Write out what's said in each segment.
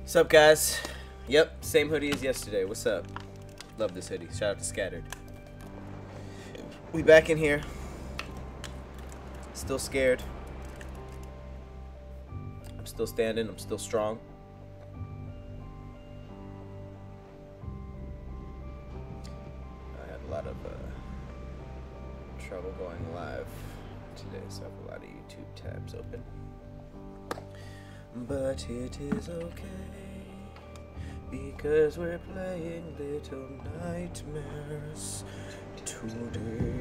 What's up, guys? Yep, same hoodie as yesterday. What's up? Love this hoodie. Shout out to Scattered. We back in here. Still scared. I'm still standing. I'm still strong. I had a lot of trouble going live today, so I have a lot of YouTube tabs open. But it is okay, because we're playing Little Nightmares today.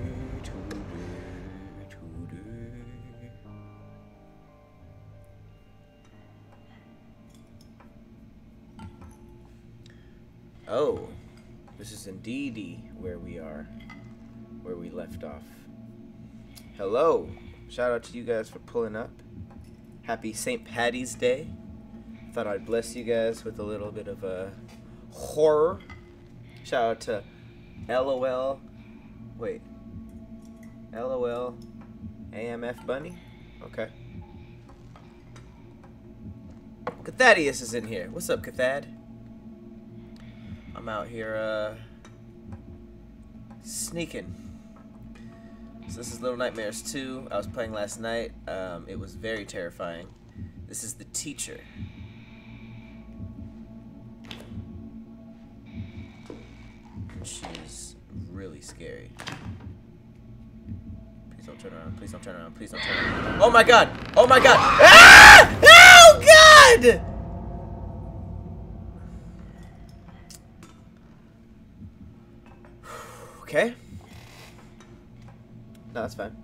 Oh, this is indeed where we are, where we left off. Hello, shout out to you guys for pulling up. Happy St. Paddy's Day. Thought I'd bless you guys with a little bit of horror. Shout out to LOL. Wait. LOL AMF Bunny? Okay. Cathadius is in here. What's up, Cathad? I'm out here sneaking. So this is Little Nightmares 2. I was playing last night. It was very terrifying. This is the teacher. And she's really scary. Please don't turn around. Please don't turn around. Please don't turn around. Oh my god! Oh my god! Ah! Oh god! Okay. No, that's fine.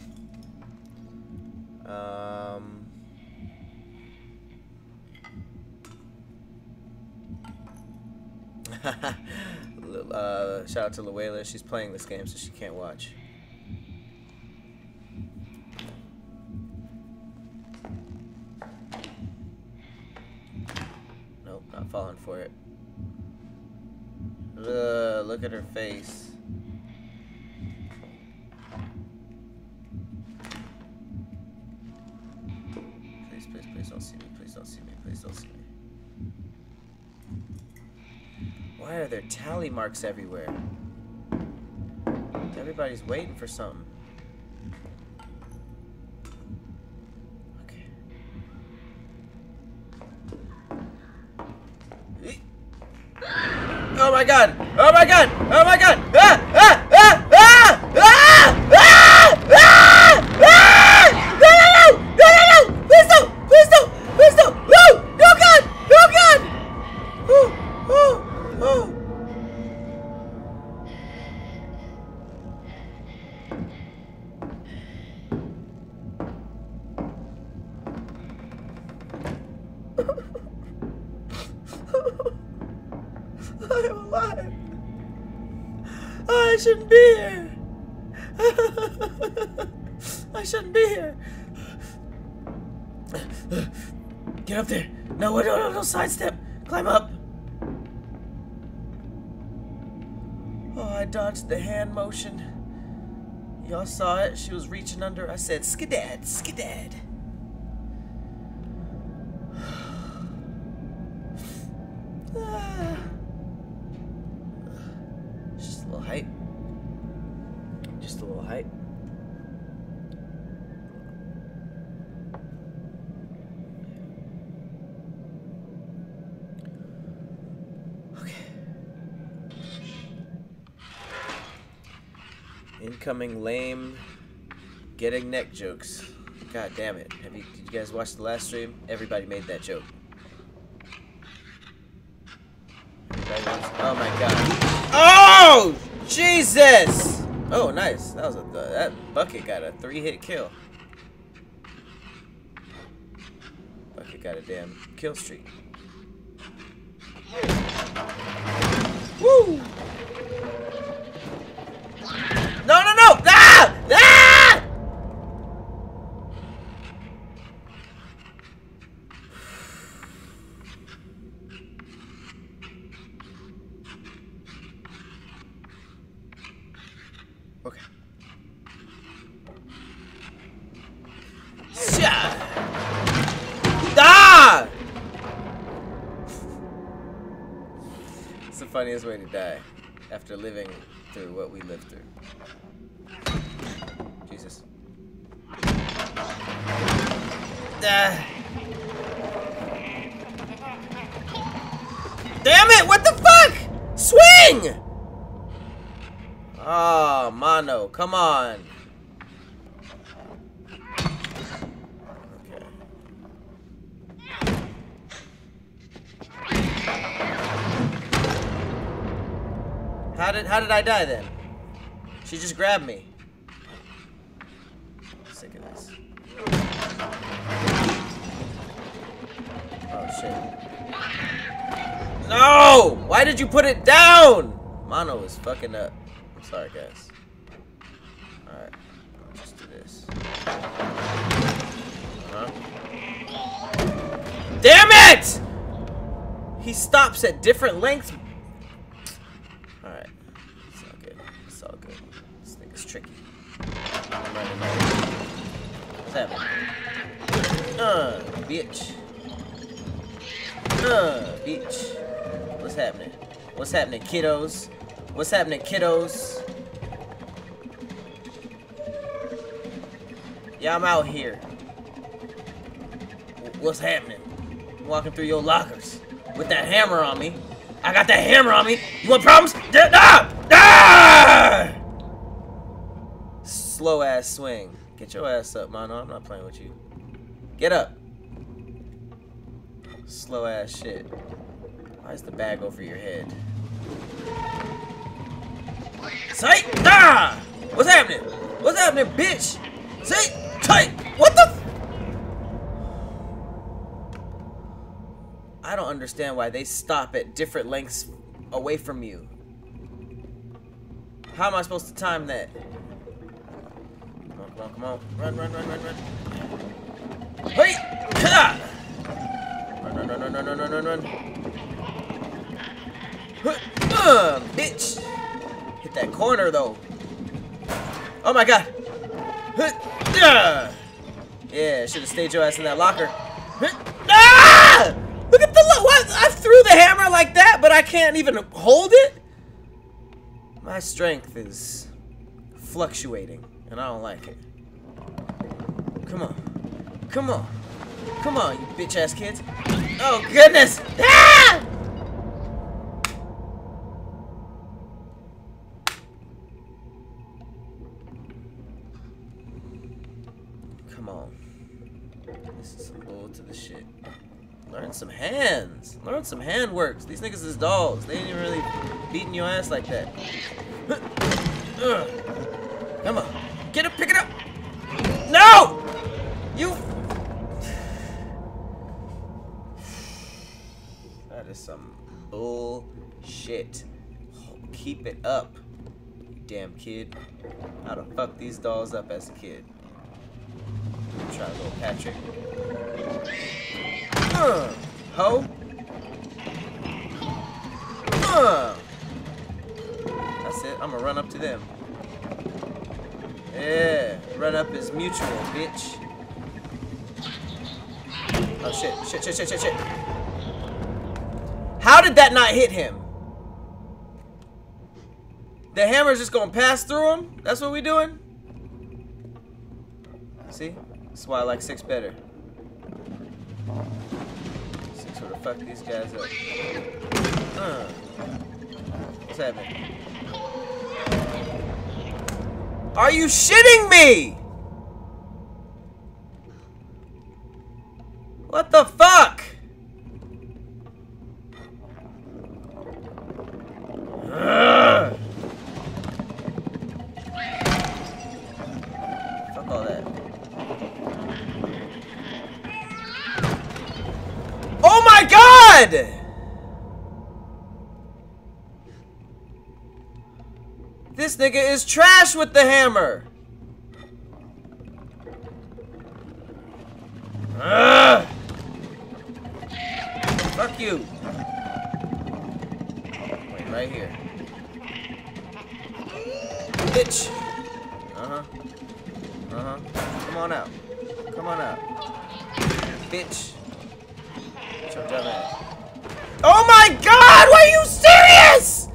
Shout out to Luella. She's playing this game, so she can't watch. Nope, not falling for it. Look at her face. Please don't see me. Please don't see me. Please don't see me. Why are there tally marks everywhere? Everybody's waiting for something. Okay. Oh my god! Oh my god! Oh my god! Ah! Ah! Ah! Ah! Ah! Ah! Ah! Ah! No! No! No! No! No! No! Please don't! Please don't! Please don't! No! No god! No god! Oh! Oh! Oh! I'm alive. I shouldn't be here. I shouldn't be here. Get up there. No, no, no, sidestep. Climb up. Oh, I dodged the hand motion. Y'all saw it. She was reaching under. I said, skidad, skidad. Just a little height. Just a little height. Okay. Incoming lame getting neck jokes. God damn it. Did you guys watch the last stream? Everybody made that joke. Oh my god. Oh! Jesus! Oh, nice. That was that bucket got a 3-hit kill. Bucket got a damn kill streak. Woo! No, no, no! Ah! Ah! Okay. Ah! It's the funniest way to die after living through what we lived through. Jesus. Ah. Damn it! What the fuck? Swing! Oh, mano, come on. Okay. How did I die then? She just grabbed me. Sick of this. Oh shit. No! Why did you put it down? Mono is fucking up. I'm sorry, guys. Alright. Let's just do this. Damn it! He stops at different lengths. Alright. It's all good. It's all good. This thing is tricky. I'm running out. What's happening? Bitch. Bitch. What's happening? What's happening, kiddos? What's happening, kiddos? Yeah, I'm out here. What's happening? I'm walking through your lockers with that hammer on me. I got that hammer on me. You want problems? Ah! Ah! Slow ass swing. Get your ass up, mano. I'm not playing with you. Get up. Slow ass shit. Why is the bag over your head? Sight! Ah! What's happening? What's happening, bitch? Sight! Tight! What the? I don't understand why they stop at different lengths away from you. How am I supposed to time that? Come on, come on, come on. Run, run, run, run, run. Hey! Ah! Run, run, run, run, run, run, run, run. Bitch! Hit that corner though. Oh my god! Yeah, should have stayed your ass in that locker. Ah! Look at the what? I threw the hammer like that, but I can't even hold it. My strength is fluctuating, and I don't like it. Come on, come on, come on, you bitch ass kids! Oh goodness! Ah! Come on. This is some bull to the shit. Learn some hands. Learn some hand works. These niggas is dogs. They ain't even really beating your ass like that. Come on. Get it, pick it up. No! You. That is some bullshit. Keep it up, you damn kid. How to fuck these dolls up as a kid. Try little Patrick. Ho. That's it. I'm gonna run up to them. Yeah. Run up is mutual, bitch. Oh shit. Shit, shit, shit, shit, shit. How did that not hit him? The hammer's just gonna pass through him? That's what we doing? See? That's why I like 6 better. 6 would have fucked these guys up. What's happening? Are you shitting me? What the fuck? Fuck all that. Oh my god! This nigga is trash with the hammer. Fuck you. Wait, right here. Bitch. Come on out. Come on out. Bitch. Get your dumb ass. Oh my god! god, were you serious?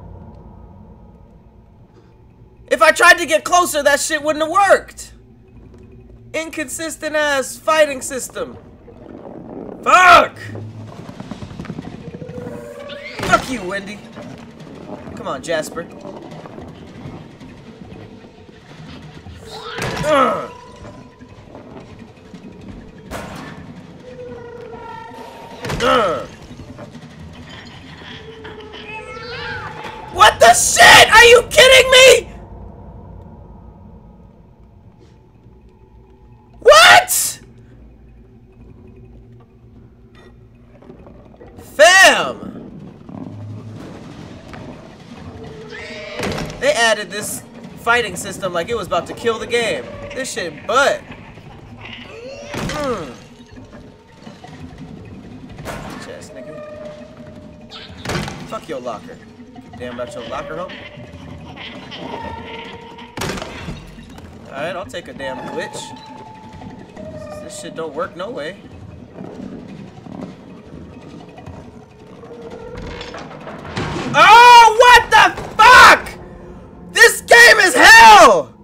If I tried to get closer, that shit wouldn't have worked. Inconsistent ass fighting system. Fuck! Fuck you, Wendy. Come on, Jasper. What the shit? Are you kidding me? What? Fam! They added this fighting system like it was about to kill the game. This shit butt. Chest, nigga. Fuck your locker. Damn about your locker, hoe. Alright, I'll take a damn glitch. This shit don't work no way. Oh, what the fuck? This game is hell!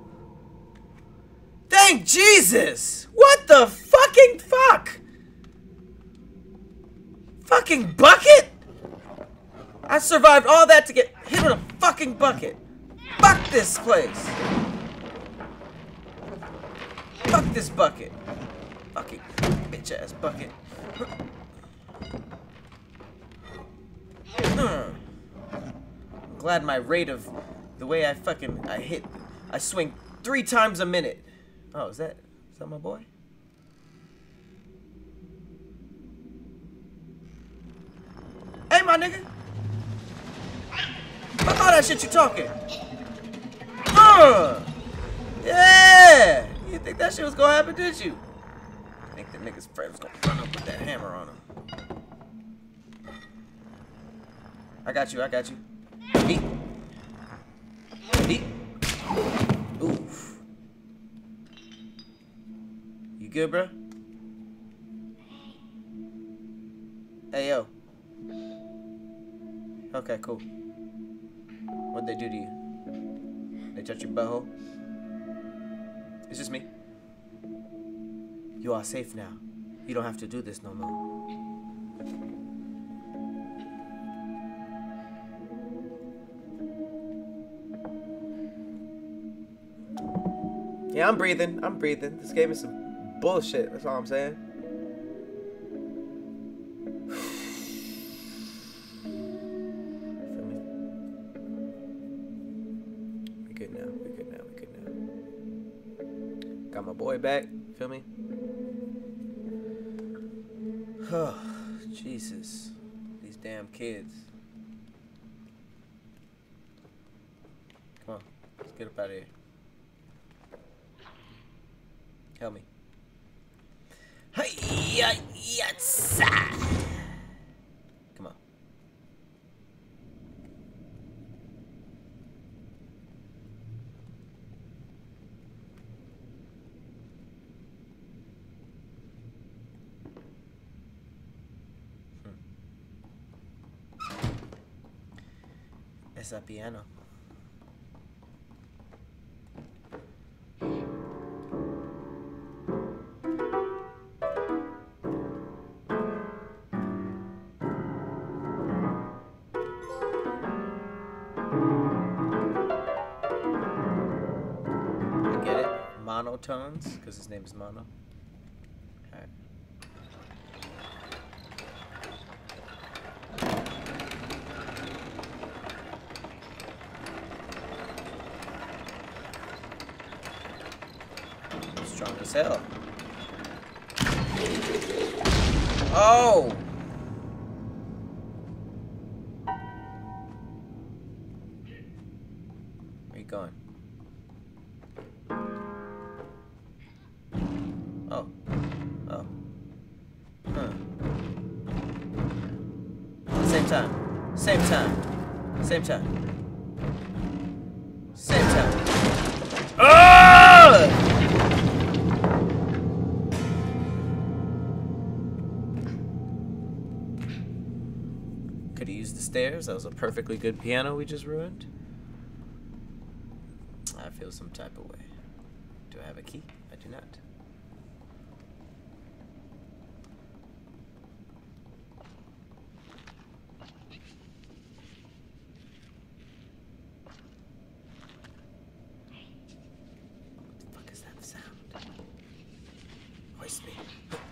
Thank Jesus! What the fucking fuck? Fucking bucket? I survived all that to get hit with a fucking bucket. Fuck this place. Fuck this bucket. Fucking bitch ass bucket. I'm glad my rate of the way I swing 3 times a minute. Oh, is that my boy? Hey, my nigga. Fuck all that shit you talking. Yeah. You think that shit was gonna happen, did you? I think the nigga's friend was gonna run up with that hammer on him. I got you. Eat. Eat. Oof. You good, bro? Hey, yo. Okay, cool. What'd they do to you? They touch your butthole? It's just me. You are safe now. You don't have to do this no more. Yeah, I'm breathing. This game is some bullshit. That's all I'm saying. Feel me? We good now. Got my boy back. Feel me? Oh, Jesus. These damn kids. Come on. Let's get up out of here. Help me. Come on. Esa piano. Monotones, because his name is Mono. Alright. Strong as hell. Oh! Where you going? Oh. Oh. Huh. Same time. Same time. Same time. Same time. Ah! Could have used the stairs. That was a perfectly good piano we just ruined. I feel some type of way. Do I have a key? I do not. What the fuck is that sound? Hoist me.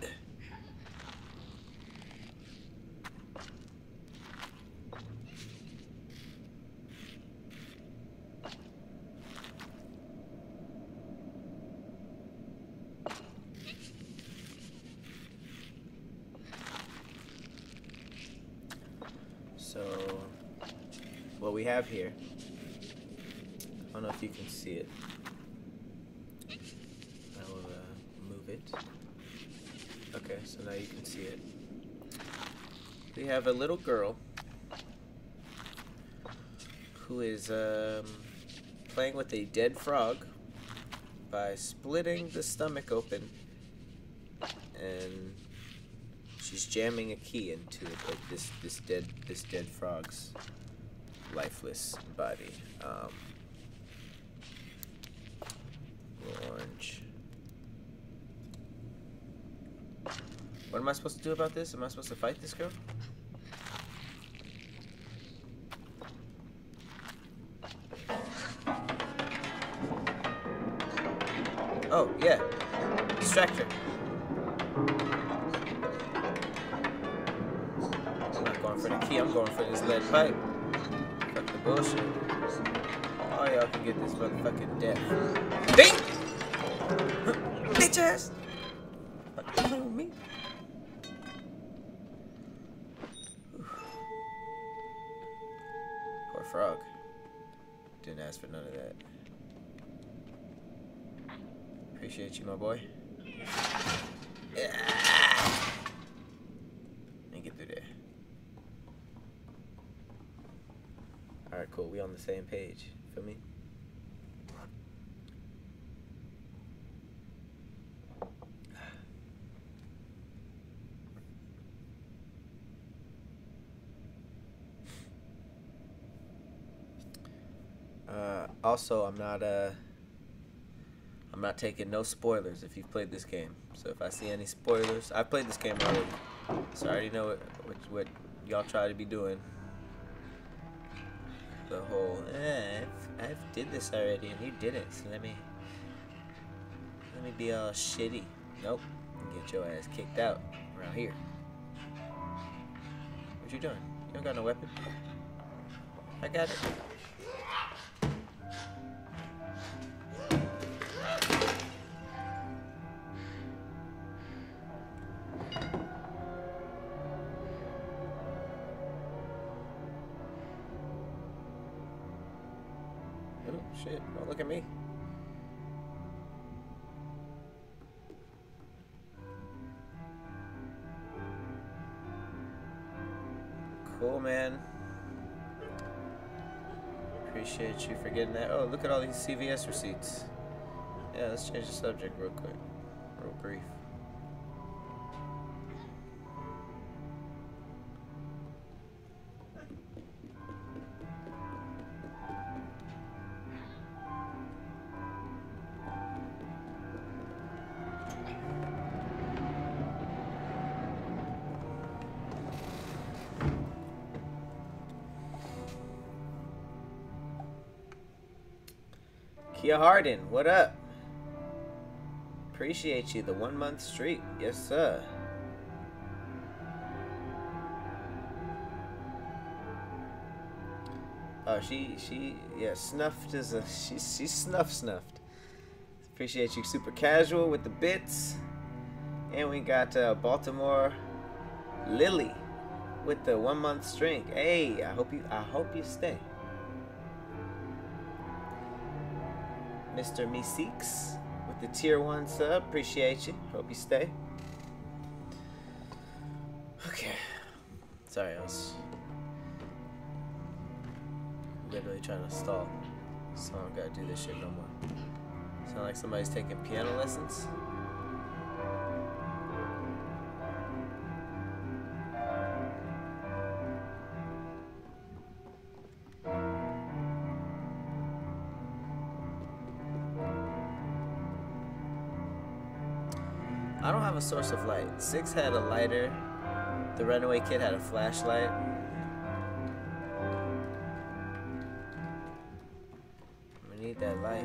So, what we have here, I don't know if you can see it. I will move it. Okay, so now you can see it. We have a little girl who is playing with a dead frog by splitting the stomach open, and she's jamming a key into it, like this dead frog's lifeless body. Orange. What am I supposed to do about this? Am I supposed to fight this girl? Oh, yeah. Distract her. I'm not going for the key, I'm going for this lead pipe. Fuck the bullshit. All y'all can get this motherfucking death. Ding! Bitch ass! Fuck you me. Poor frog. Didn't ask for none of that. Appreciate you, my boy. Yeah. Let me get through there. Alright, cool. We on the same page. Feel me? Also, I'm not taking no spoilers if you've played this game. So if I see any spoilers, I've played this game already, so I already know what y'all try to be doing. The whole, I've did this already and you didn't, so let me be all shitty. Nope, you get your ass kicked out around here. What you doing? You don't got no weapon. I got it. Oh, shit. Don't look at me. Cool, man. Appreciate you for getting that. Oh, look at all these CVS receipts. Yeah, let's change the subject real quick. Real brief. Kia Harden, what up? Appreciate you, the 1 month streak. Yes, sir. Oh, yeah, snuffed is a, she's snuffed. Appreciate you, super casual with the bits. And we got Baltimore Lily with the 1 month streak. Hey, I hope you stay. Mr. Meeseeks with the tier 1 sub. Appreciate you. Hope you stay. Okay. Sorry, I was literally trying to stall. So I don't gotta do this shit no more. Sound like somebody's taking piano lessons. I don't have a source of light. 6 had a lighter. The runaway kid had a flashlight. We need that light.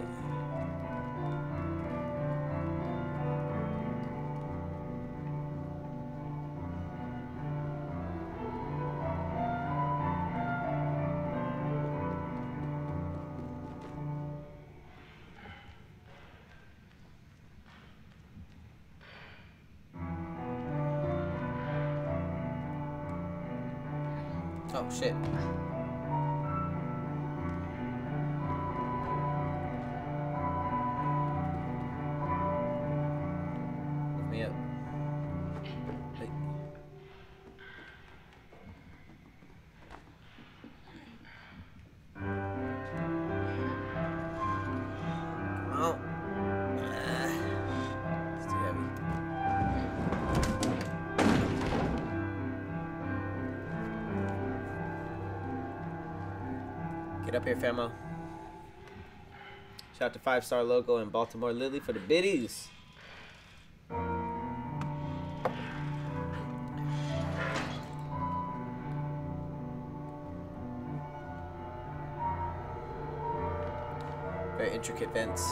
Oh shit. Lift me up. Hey. Come on. It's too heavy. Get up here, famo. Shout out to 5-Star Logo and Baltimore Lily for the biddies. Very intricate vents.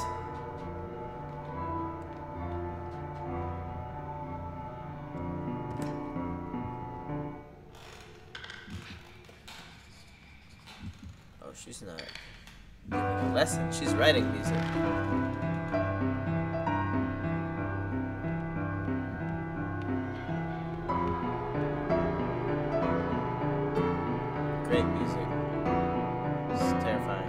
She's not giving a lesson. She's writing music. Great music. It's terrifying.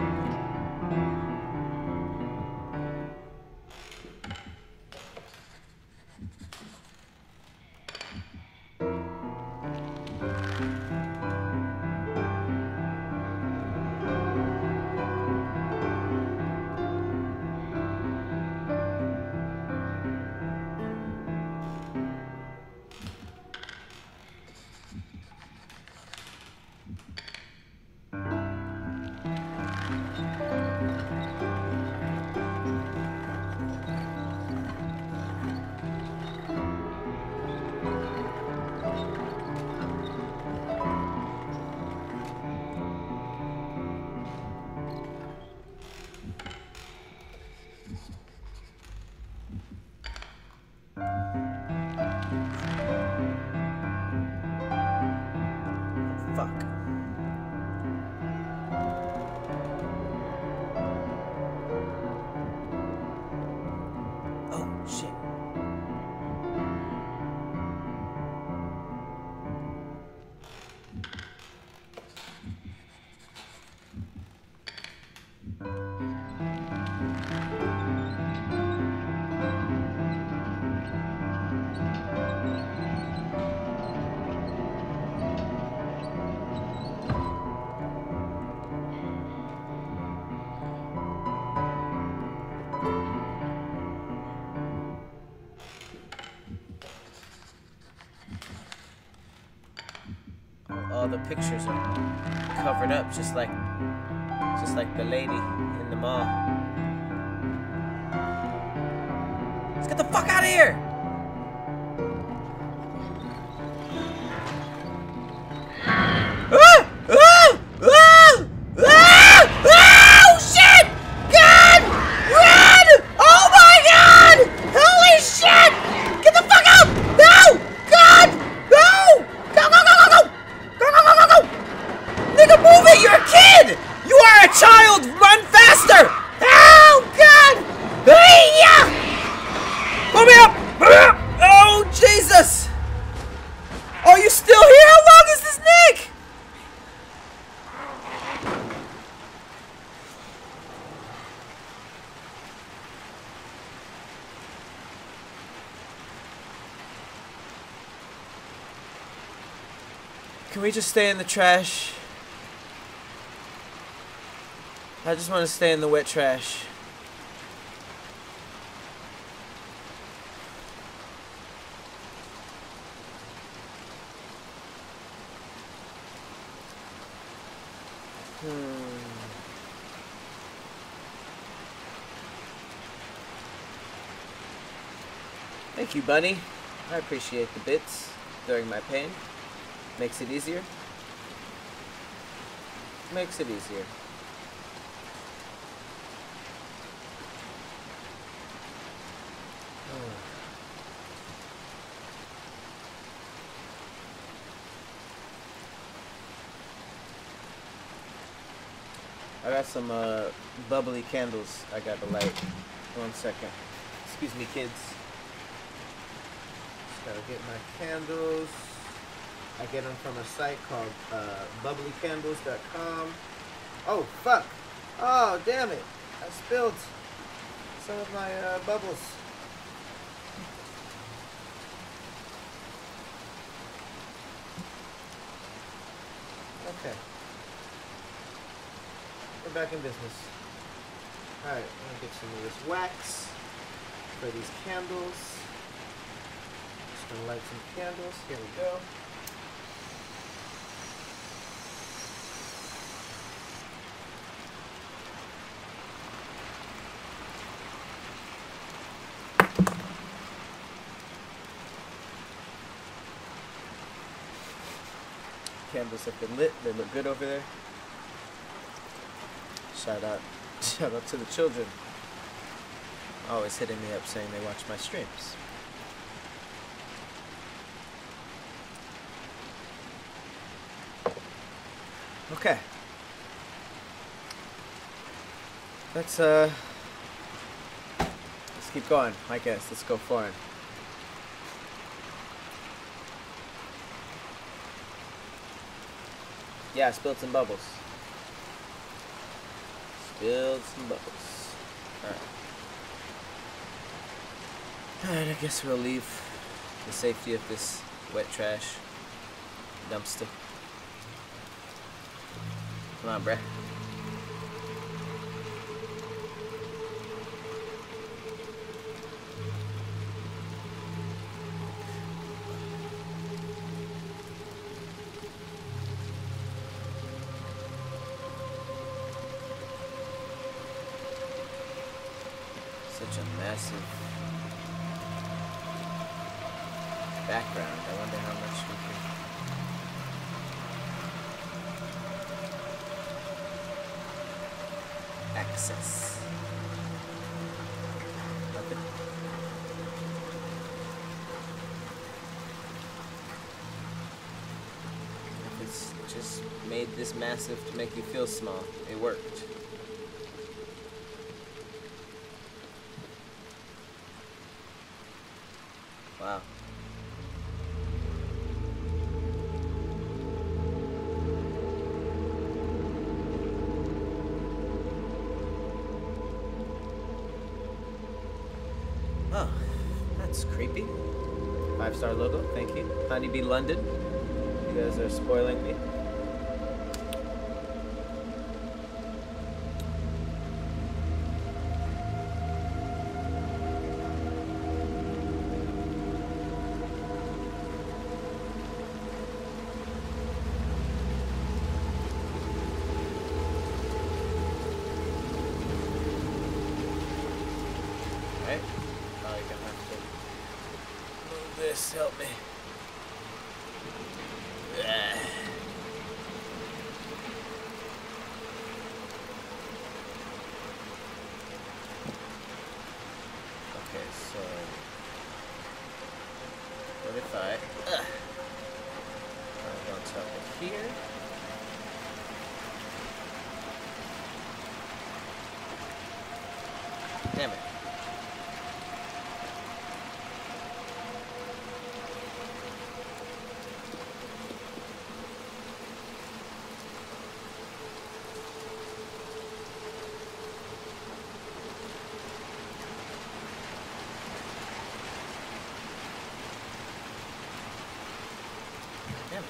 Fuck. Oh, shit. All the pictures are covered up, just like the lady in the mall. Let's get the fuck out of here! Ah! Ah! Ah! Ah! Oh shit! God! Run! Oh my God! Holy shit! Get the fuck out! No! God! No! Go! Go! Go! Go! Go! Go! Go! Go! Go! Go! Nigga, move it! You're a kid! You are a child! Run faster! Oh God! Hey-ya! Pull me up! Pull me up! Oh Jesus! Are you still here? How long is this Nick? Can we just stay in the trash? I just want to stay in the wet trash. Thank you, Bunny. I appreciate the bits during my pain. Makes it easier. Makes it easier. I got some bubbly candles I got to light. 1 second. Excuse me, kids. Just gotta get my candles. I get them from a site called bubblycandles.com. Oh, fuck. Oh, damn it. I spilled some of my bubbles. Okay. We're back in business. Alright, I'm gonna get some of this wax for these candles. Just gonna light some candles. Here we go. Candles have been lit. They look good over there. Shout out to the children. Always hitting me up saying they watch my streams. Okay. Let's keep going, I guess. Let's go foreign. Yeah, I spilled some bubbles. Spilled some bubbles. Alright, I guess we'll leave the safety of this wet trash dumpster. Come on, bruh. Such a massive background. I wonder how much we can access. Nothing. If it's just made this massive to make you feel small, it worked. Wow. Oh, that's creepy. 5-star logo, thank you. Honeybee London, you guys are spoiling me. Help me. Okay, so what if I on top of here? Damn it. Damn it.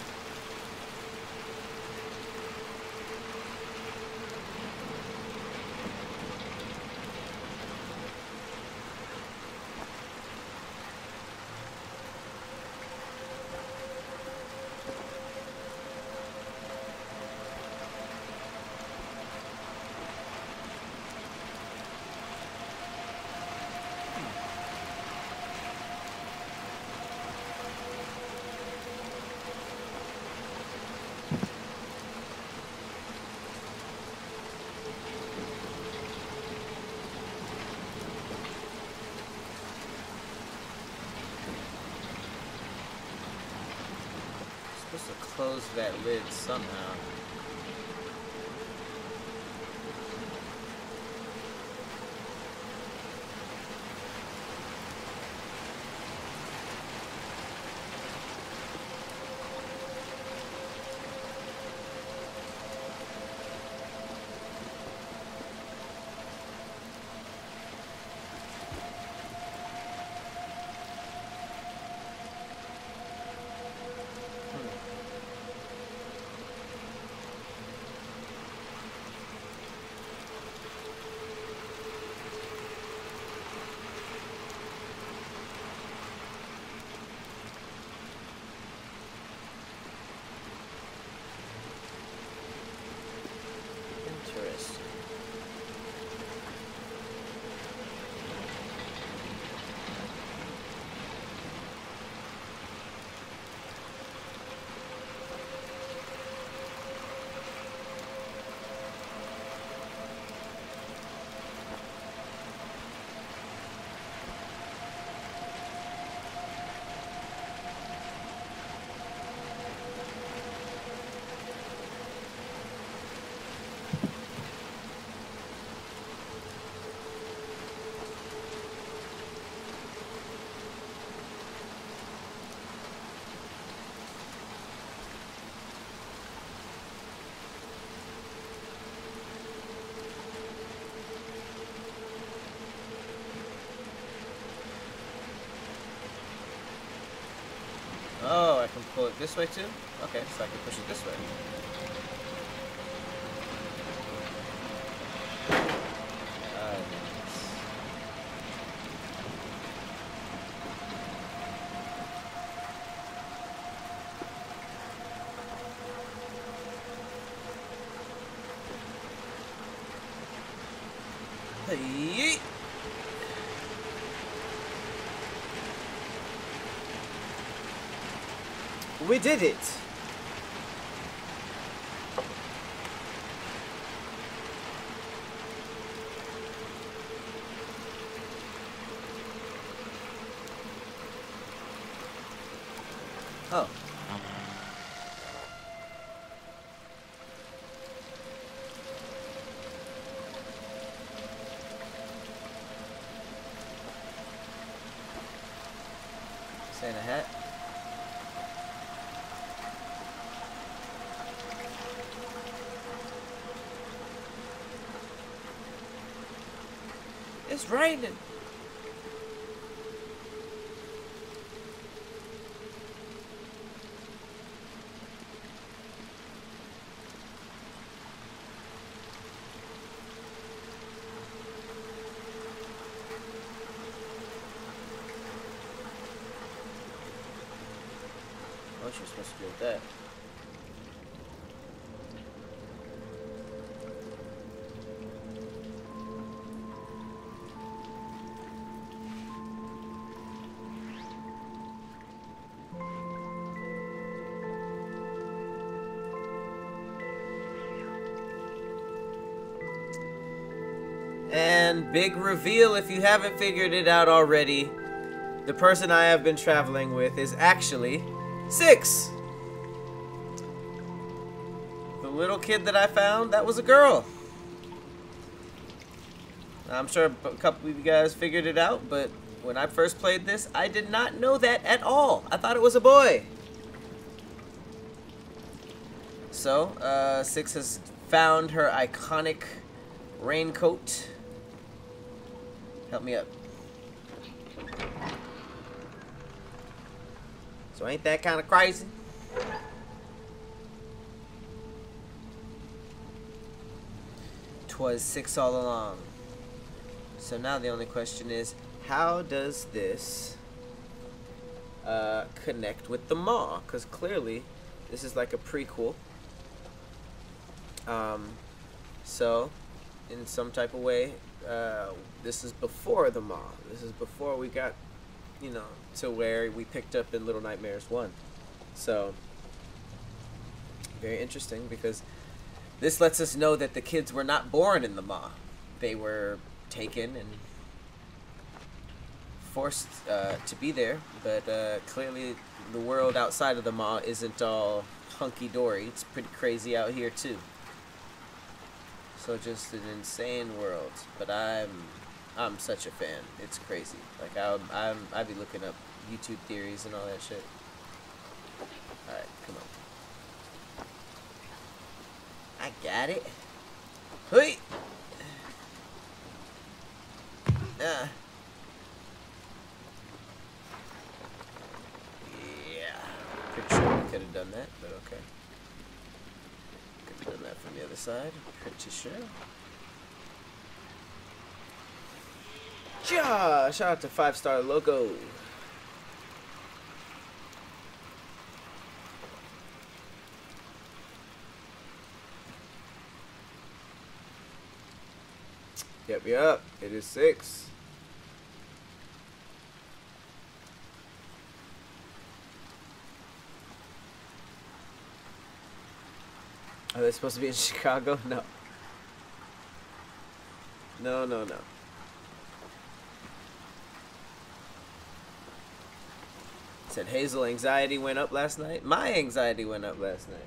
Supposed to close that lid somehow. Interesting. Oh, I can pull it this way too? Okay, so I can push it this way. Yeet. We did it! Oh. Santa hat. It's raining. What you're supposed to do with that? And big reveal, if you haven't figured it out already, the person I have been traveling with is actually 6. The little kid that I found, that was a girl. I'm sure a couple of you guys figured it out, but when I first played this, I did not know that at all. I thought it was a boy. So, 6 has found her iconic raincoat. Help me up. So ain't that kind of crazy? 'Twas 6 all along. So now the only question is, how does this connect with the Maw? Because clearly, this is like a prequel. So, in some type of way, this is before the Maw. This is before we got, you know, to where we picked up in Little Nightmares 1. So, very interesting, because this lets us know that the kids were not born in the Maw. They were taken and forced to be there, but clearly the world outside of the mall isn't all hunky-dory. It's pretty crazy out here too. So just an insane world, but I'm such a fan. It's crazy. Like I'd be looking up YouTube theories and all that shit. All right, come on. I got it. Hey. Yeah. Pretty sure we could have done that, but okay. Could have done that from the other side. Pretty sure. Yeah, shout out to 5-Star Logo. Yep. It is 6. Are they supposed to be in Chicago? No. No. Said Hazel anxiety went up last night. My anxiety went up last night.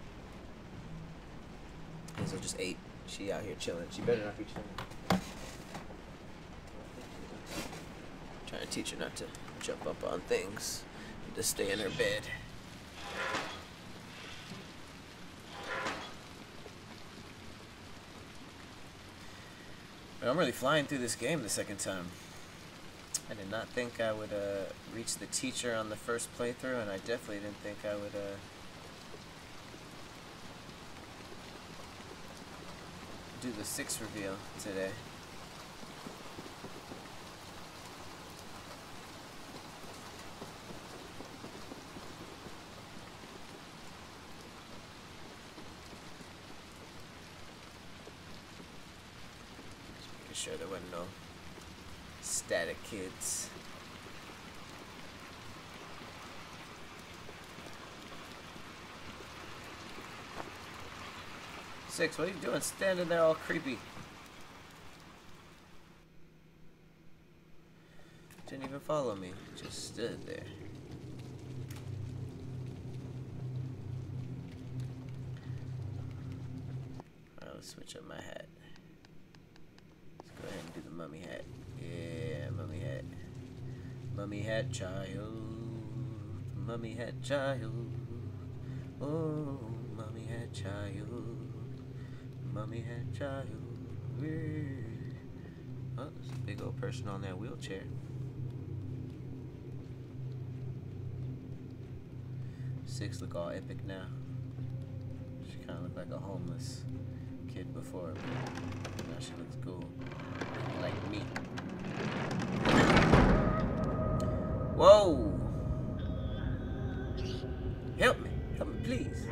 Hazel just ate. She out here chilling. She better not be chilling. Trying to teach her not to jump up on things. To stay in her bed. I'm really flying through this game the second time. I did not think I would reach the teacher on the first playthrough, and I definitely didn't think I would do the 6 reveal today. Just making sure there wasn't no static kids. Six, what are you doing standing there all creepy? Didn't even follow me, just stood there. Alright, let's switch up my hat. Let's go ahead and do the mummy hat. Yeah, mummy hat. Mummy hat child. Mummy hat child. Oh, mummy hat child. Mummy hat child. Yeah. Oh, there's a big old person on that wheelchair. Six look all epic now. She kind of looked like a homeless kid before, but now she looks cool. Like me. Whoa! Help me, please.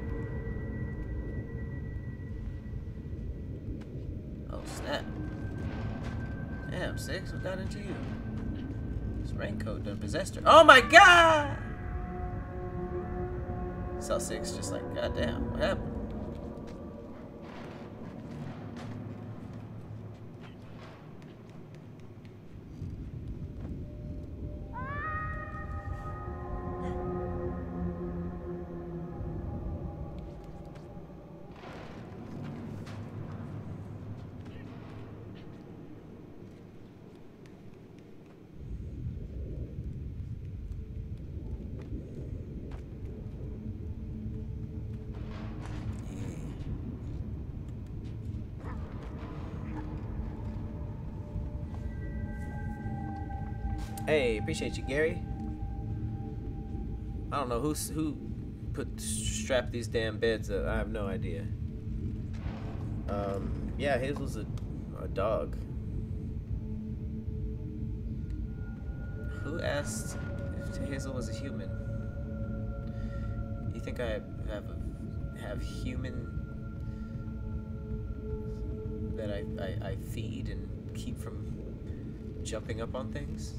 Oh snap! Damn, Six, what got into you? This raincoat done possessed her. Oh my God! Saw Six just like, goddamn, what happened? Hey, appreciate you, Gary. I don't know who strapped these damn beds up. I have no idea. Yeah, Hazel's a dog. Who asked if Hazel was a human? You think I have human that I feed and keep from jumping up on things?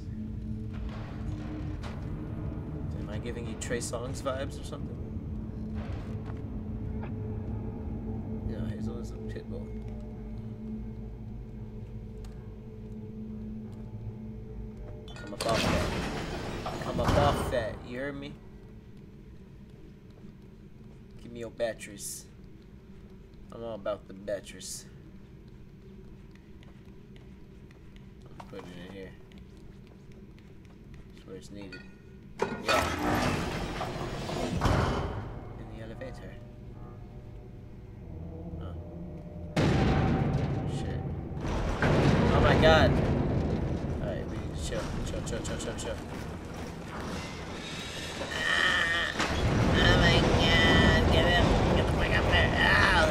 Am I giving you Trey Songz vibes or something? No, Hazel is a pit bull. I'm a off that. Come up off that. You heard me? Give me your batteries. I'm all about the batteries. I'll put it in here. That's where it's needed. Yeah. In the elevator. Oh. Shit. Oh my god. Alright, we need to chill. Chill. Oh my god. Get him. Get the fuck up there. Ow.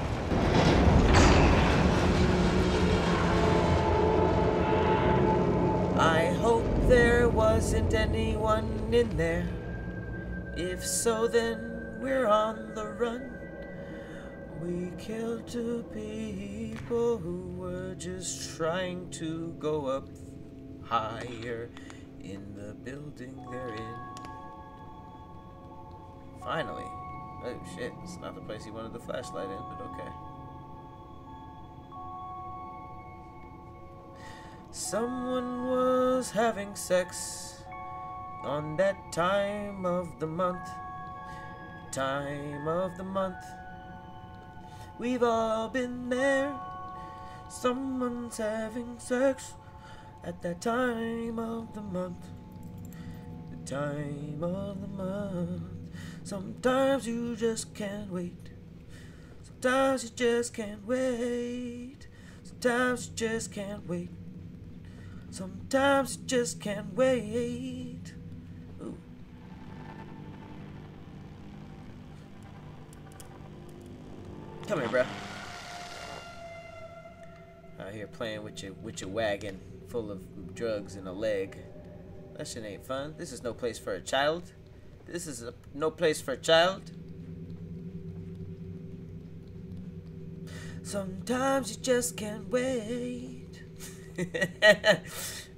I hope there wasn't anyone in there. If so, then we're on the run. We killed 2 people who were just trying to go up higher in the building they're in. Finally. Oh shit, it's not the place he wanted the flashlight in, but okay. Someone was having sex on that time of the month. We've all been there. Someone's having sex at that time of the month. The time of the month. Sometimes you just can't wait. Sometimes you just can't wait. Sometimes you just can't wait. Sometimes you just can't wait. Ooh. Come here, bro. Out here playing with your wagon full of drugs and a leg. That shit ain't fun. This is no place for a child. This is no place for a child. Sometimes you just can't wait. It's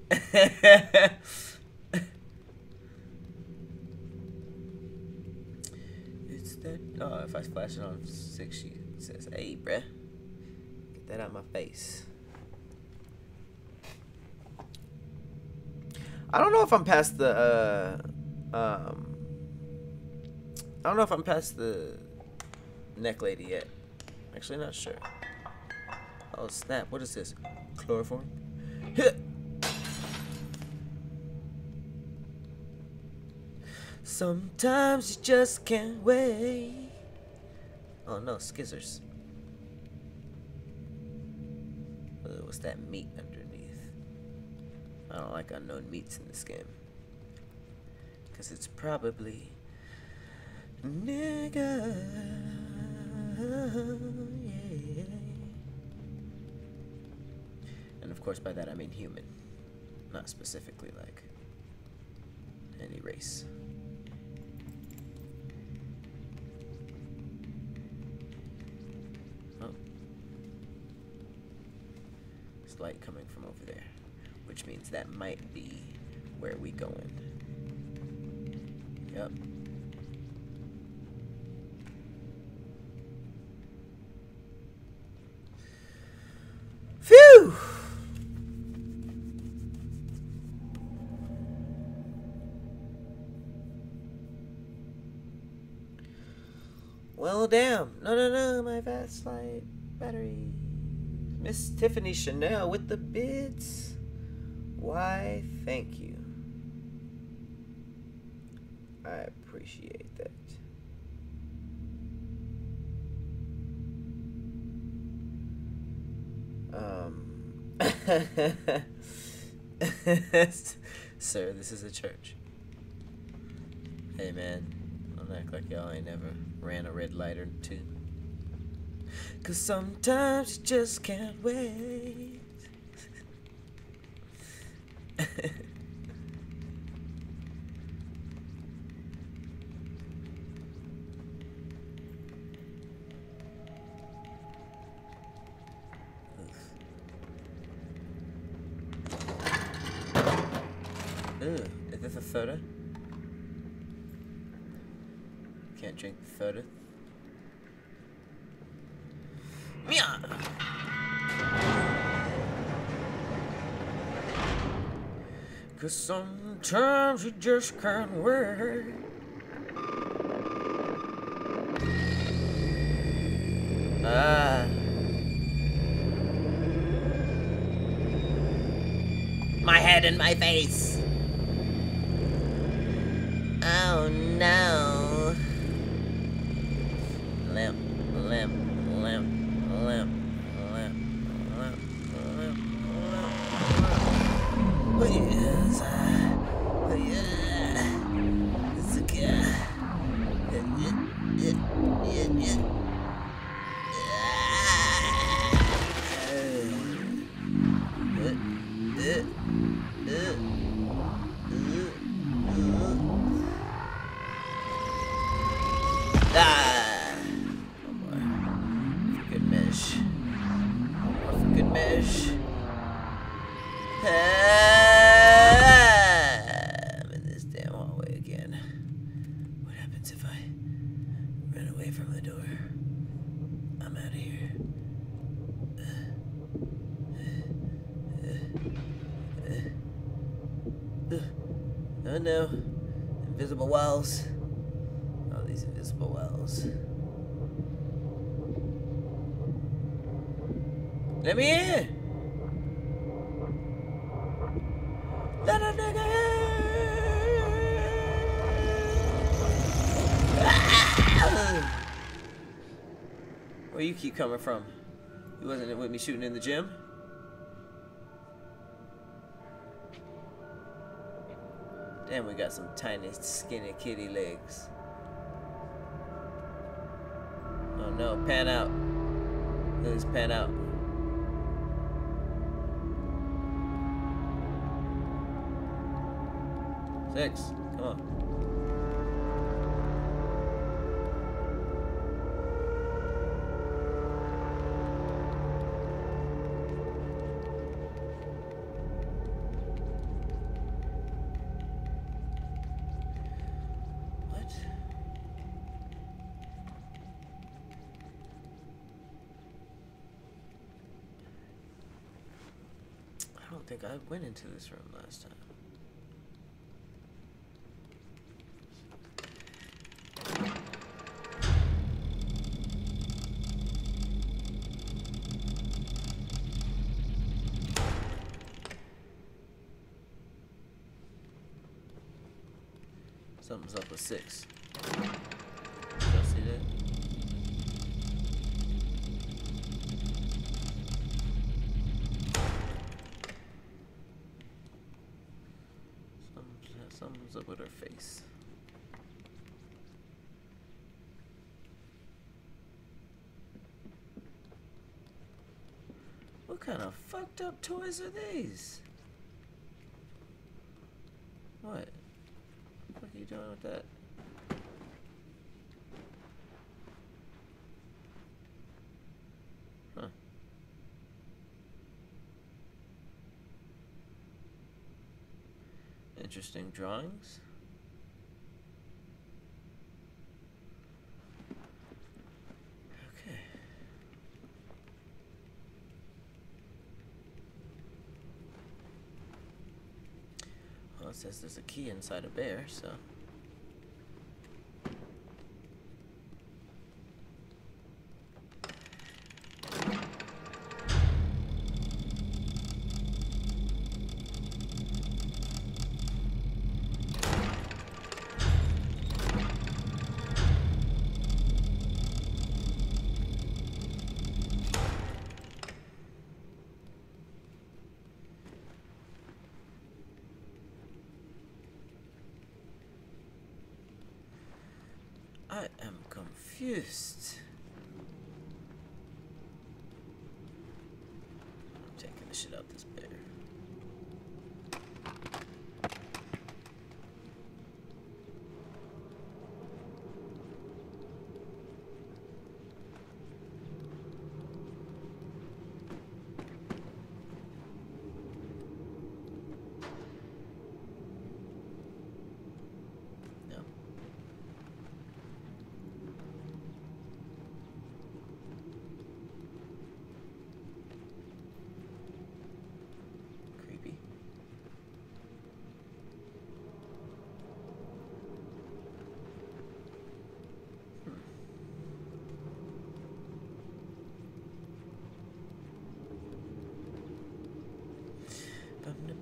that. Oh, if I flash it on 6, she says, "Hey, bruh, get that out my face." I don't know if I'm past the I don't know if I'm past the neck lady yet. Actually, not sure. Oh snap! What is this? Chloroform? Sometimes you just can't wait. Oh no, skizzers. What's that meat underneath? I don't like unknown meats in this game. Because it's probably nigga. Yeah. And of course by that I mean human. Not specifically like any race. Oh. There's light coming from over there. Which means that might be where we going. Yep. Phew! Well, damn. No, my fast light battery. Miss Tiffany Chanel with the bits. Why, thank you. I appreciate that. Sir, this is a church. Hey man, don't act like y'all ain't never ran a red light or two. 'Cause sometimes you just can't wait. Ooh, is this a soda? Can't drink the soda. Meow. 'Cause sometimes you just can't wait. My head in my face. Oh no. Limp, limp, limp, limp, limp, limp, limp, limp. Yes. It's a guy. Good mesh. Good mesh. I'm in this damn hallway again. What happens if I run away from the door? I'm out of here. Oh no. Invisible walls. All these invisible walls. Let me in! Let a nigga in! Where you keep coming from? You wasn't with me shooting in the gym? Damn, we got some tiny, skinny kitty legs. Oh no, pan out. Look at this pan out. Six, come on. What? I don't think I went into this room last time. Something's up with 6. Y'all see that? Something's up with her face. What kind of fucked up toys are these? What? What are you doing with that? Huh. Interesting drawings. Okay. Well, it says there's a key inside a bear, so. I am confused. I'm taking the shit out this bear.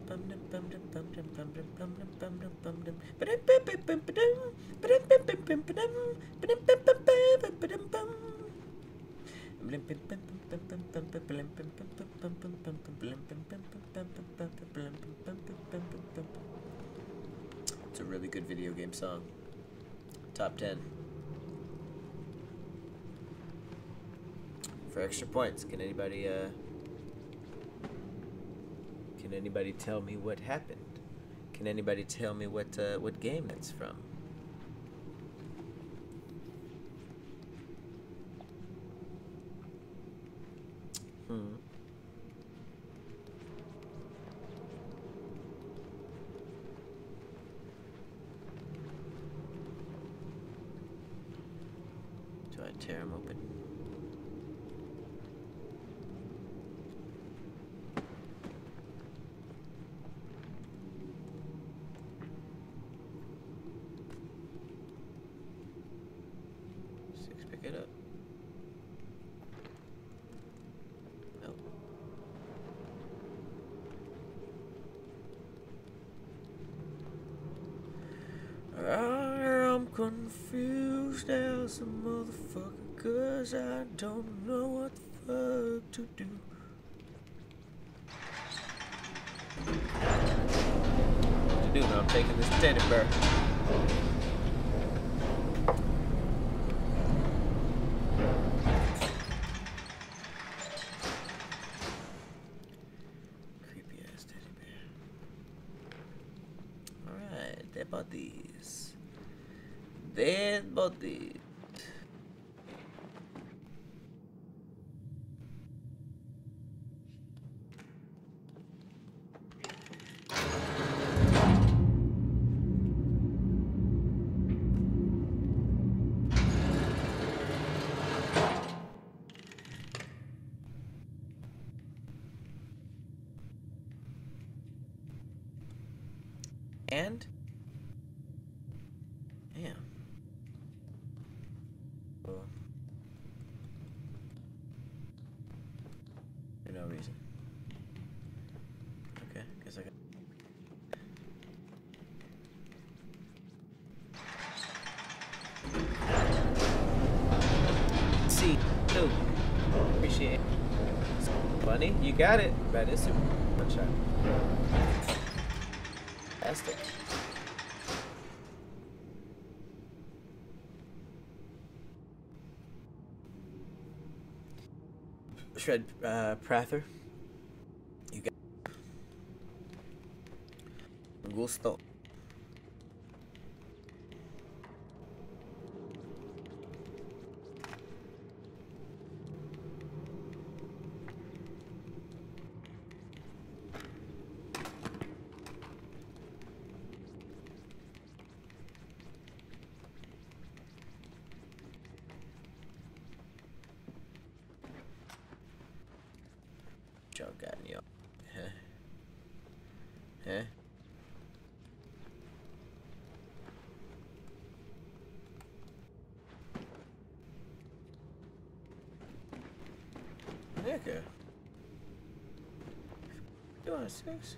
It's a really good video game song. Top 10. For extra points, can anybody tell me what happened? Can anybody tell me what game it's from? Do I tear them open? Pick it up. No. I'm confused as a motherfucker, 'cause I don't know what the fuck to do. What to do now? I'm taking this teddy bear. About these. Then about these. And yeah. Well, for no reason. Okay, guess I got. See, two. Appreciate it. Bunny, you got it. That is super one shot. Fantastic. Shred Prather. You got gusto. Got you. Huh? Huh? Okay. 206.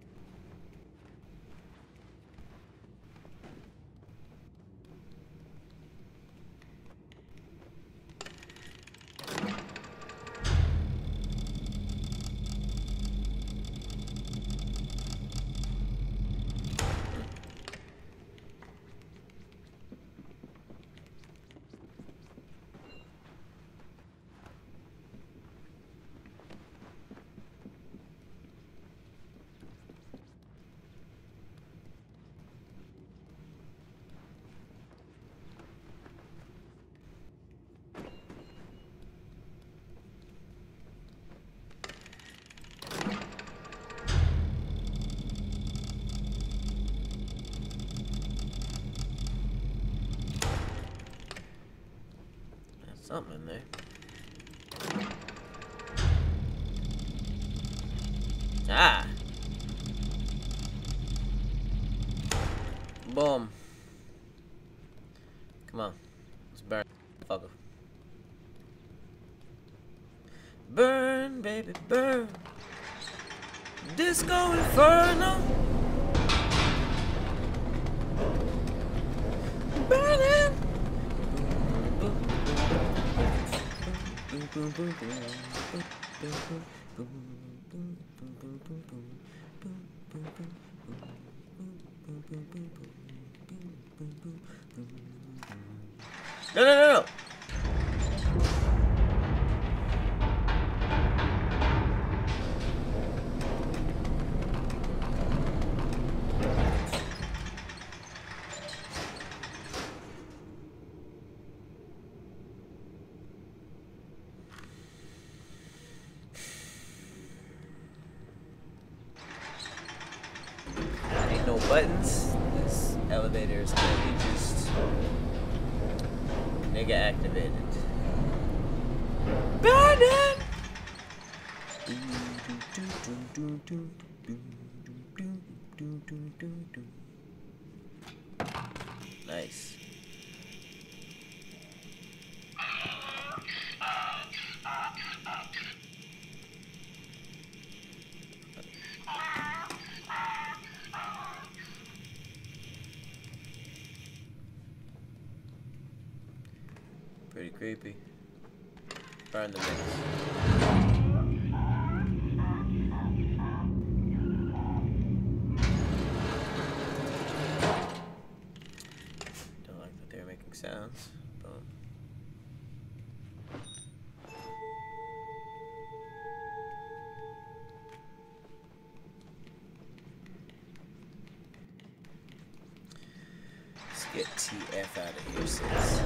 Something in there. Ah! Boom. Come on. Let's burn. Fucker. Burn, baby, burn. Disco Inferno. Burning. No, no, no, no. Ain't no buttons. This elevator is gonna be just nigga activated. Burning! Nice. Pretty creepy. Burn the mix. Don't like that they're making sounds. Boom. Let's get TF out of here, sis.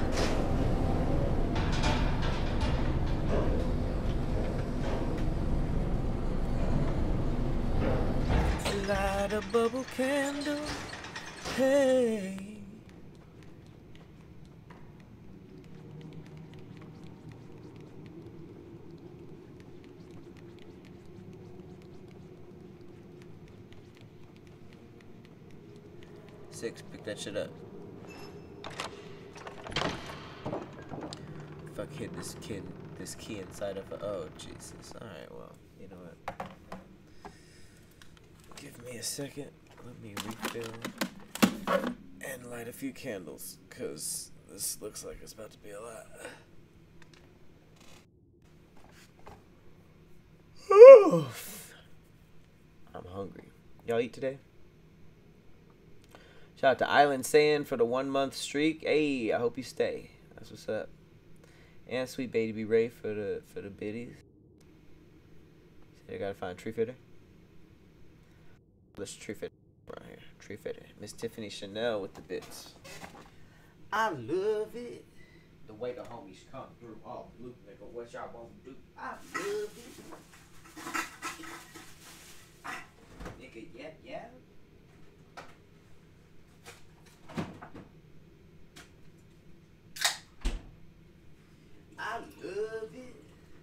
Light a bubble candle, hey. Six, pick that shit up. Fuck, hid this key inside of a, oh Jesus. Alright, well, you know what? Give me a second. Let me refill and light a few candles, cause this looks like it's about to be a lot. I'm hungry. Y'all eat today? Shout out to Island Sand for the 1 month streak. Hey, I hope you stay. That's what's up. And Sweet Baby Ray for the biddies. See, I gotta find Tree Fitter. Let's Tree Fitter right here. Tree Fitter. Miss Tiffany Chanel with the bits. I love it. The way the homies come through. Oh, Luke, nigga, what y'all want to do? I love it. Nigga, yeah, yeah. I love it.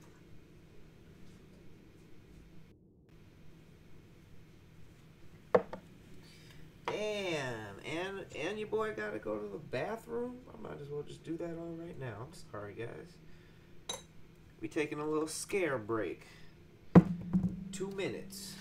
Damn, and your boy gotta go to the bathroom. I might as well just do that all right now. I'm sorry, guys. We taking a little scare break. 2 minutes.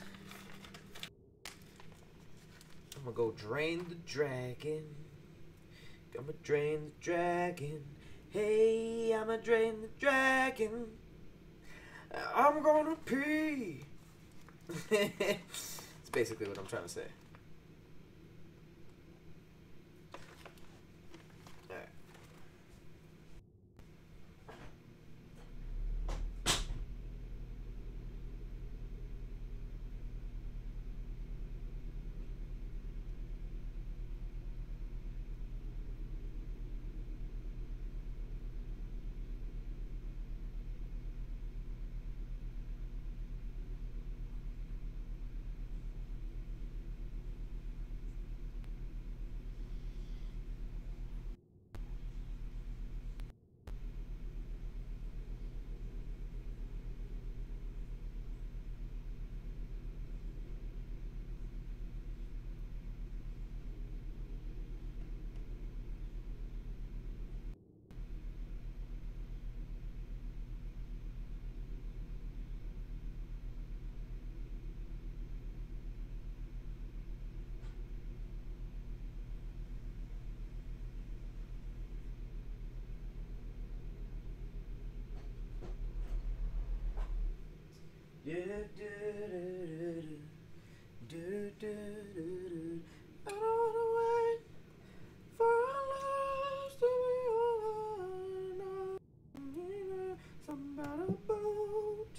I'm gonna go drain the dragon. I'ma drain the dragon. Hey, I'ma drain the dragon. I'm gonna pee. It's basically what I'm trying to say. I don't wanna wait for our lives to be over. No, something about a boat.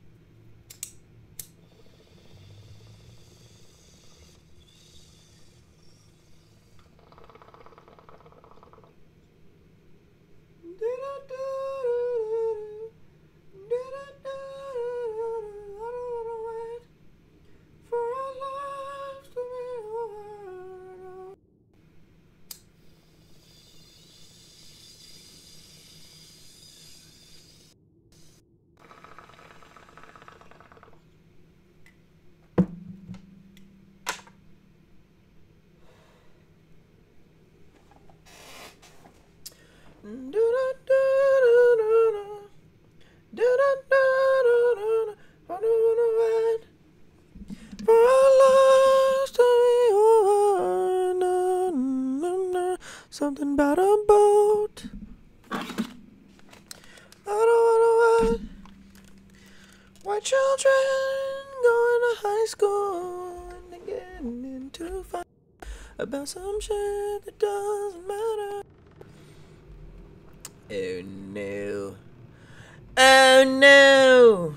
Something about a boat. I don't wanna wait. White children going to high school and getting into fight about some shit that doesn't matter. Oh no. Oh no.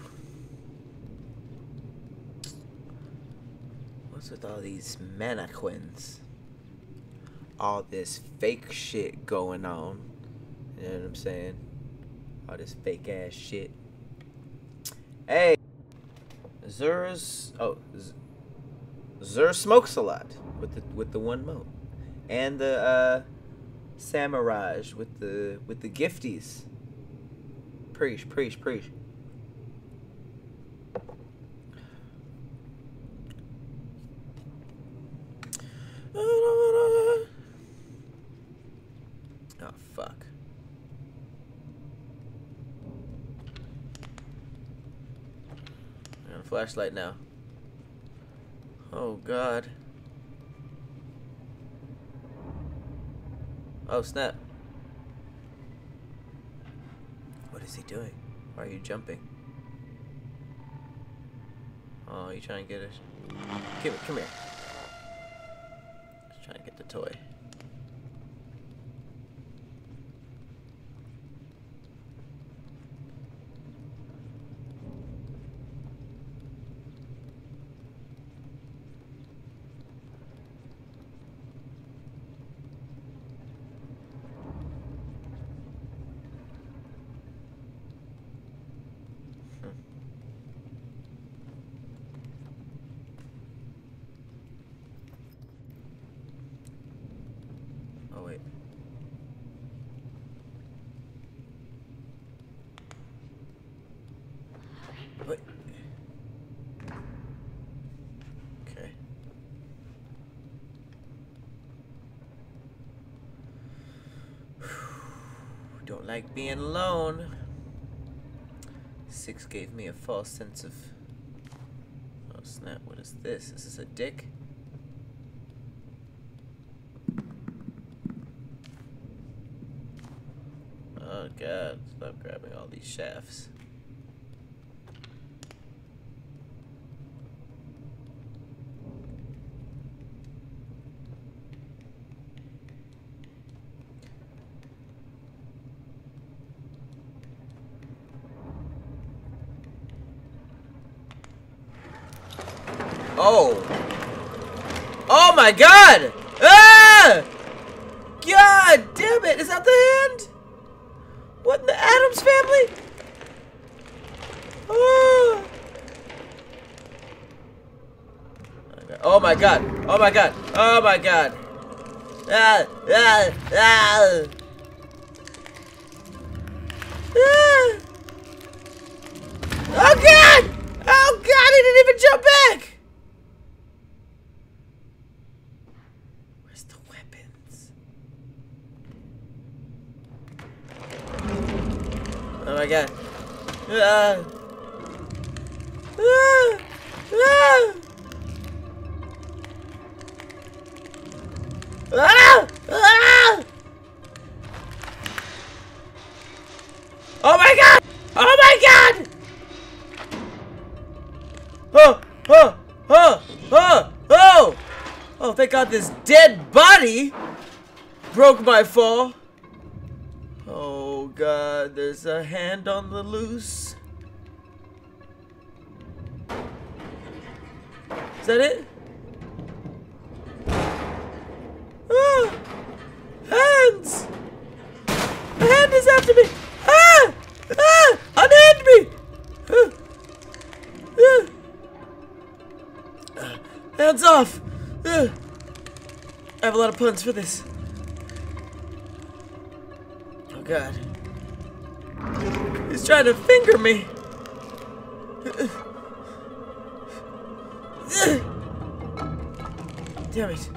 What's with all these mannequins? All this fake shit going on. You know what I'm saying? All this fake ass shit. Hey, Zur smokes a lot with the one mode, and the Samiraj with the gifties. Preach. Oh fuck. I got a flashlight now. Oh god. Oh snap. What is he doing? Why are you jumping? Oh, you trying to get it? Come here. Just trying to get the toy. Oh wait. Wait. Okay. Don't like being alone. 6 gave me a false sense of... Oh snap, what is this? Is this a dick? Oh god, stop grabbing all these shafts. Oh! Oh my god! Ah! God damn it! Is that the hand? What in the Addams family? Oh! Oh my god! Oh my god! Oh my god! Ah! Ah! Ah! Ah! Oh god! Oh god! He didn't even jump back! Where's the weapons? Oh my god. Ah. Ah. Ah. Ah. Ah. Oh my god! Oh my god! thank God this dead body broke my fall. Oh God, there's a hand on the loose. Is that it? Ah! Hands! A hand is after me! Ah! Ah! Unhand me! Hands off! I have a lot of puns for this. Oh God. He's trying to finger me. Damn it.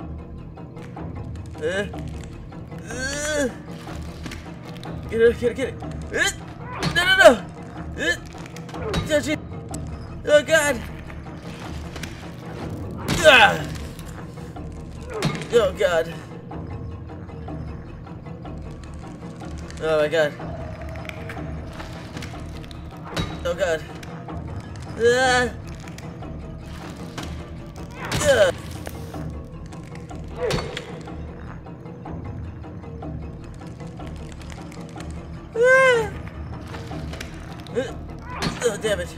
Get it, get it, get it. No, no, no. Touch it. Oh God. Oh God. Oh my God. Oh God. Oh damn it.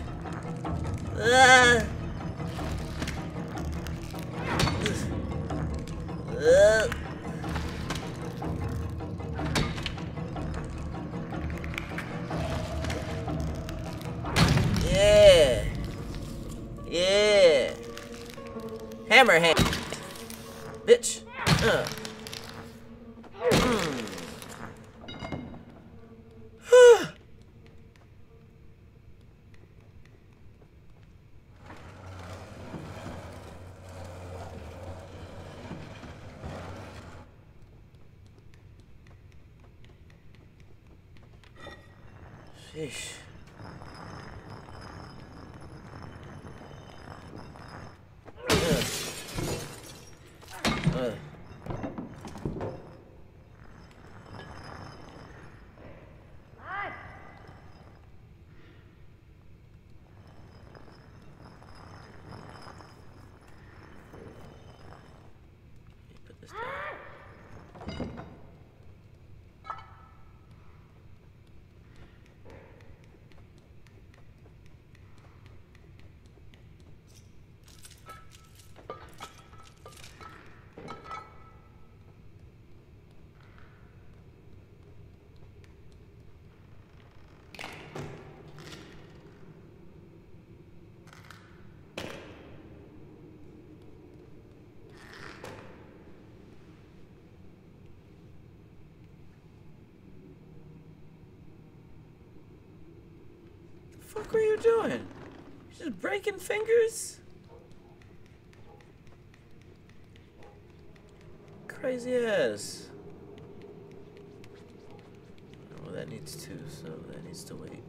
Yeah. Yeah. Hammer hand. Bitch. Sheesh. Put this down. What the fuck were you doing? Just breaking fingers? Crazy ass. Well, that needs two, so that needs to wait.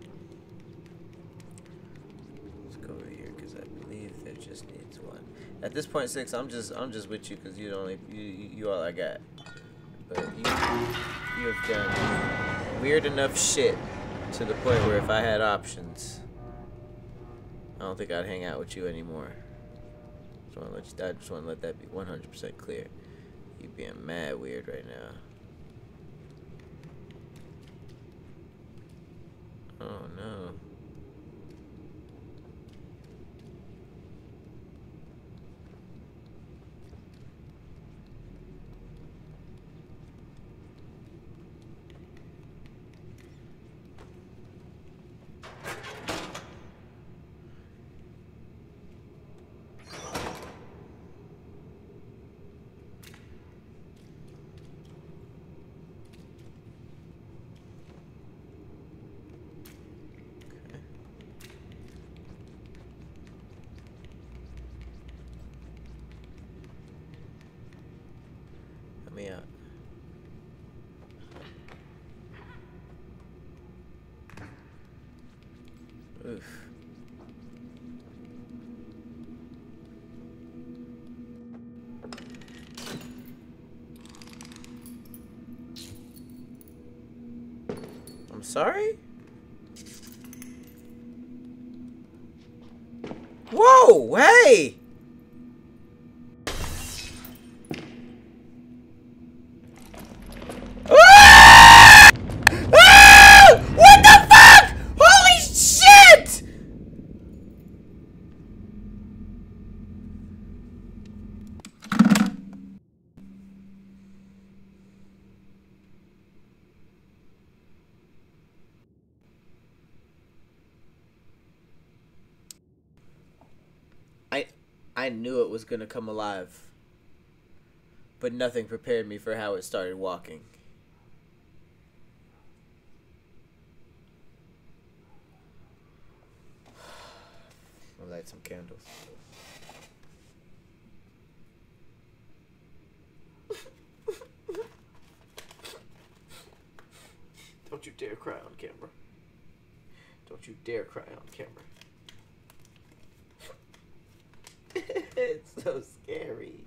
Let's go over here because I believe there just needs one. At this point, 6, I'm just with you because you all I got. But you have done weird enough shit to the point where if I had options, I don't think I'd hang out with you anymore. I just want to let that be 100% clear. You being mad weird right now. Oh no. Me out. Oof. I'm sorry? Whoa, hey! I knew it was gonna come alive. But nothing prepared me for how it started walking. I'll light some candles. Don't you dare cry on camera. Don't you dare cry on camera. It's so scary.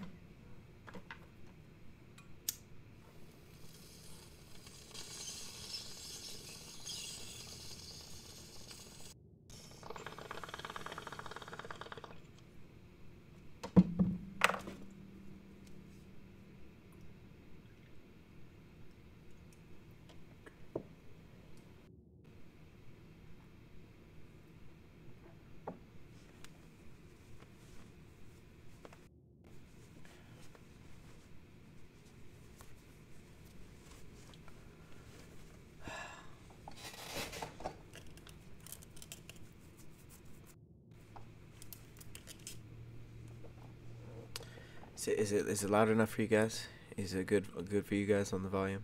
Is it loud enough for you guys? Is it good for you guys on the volume?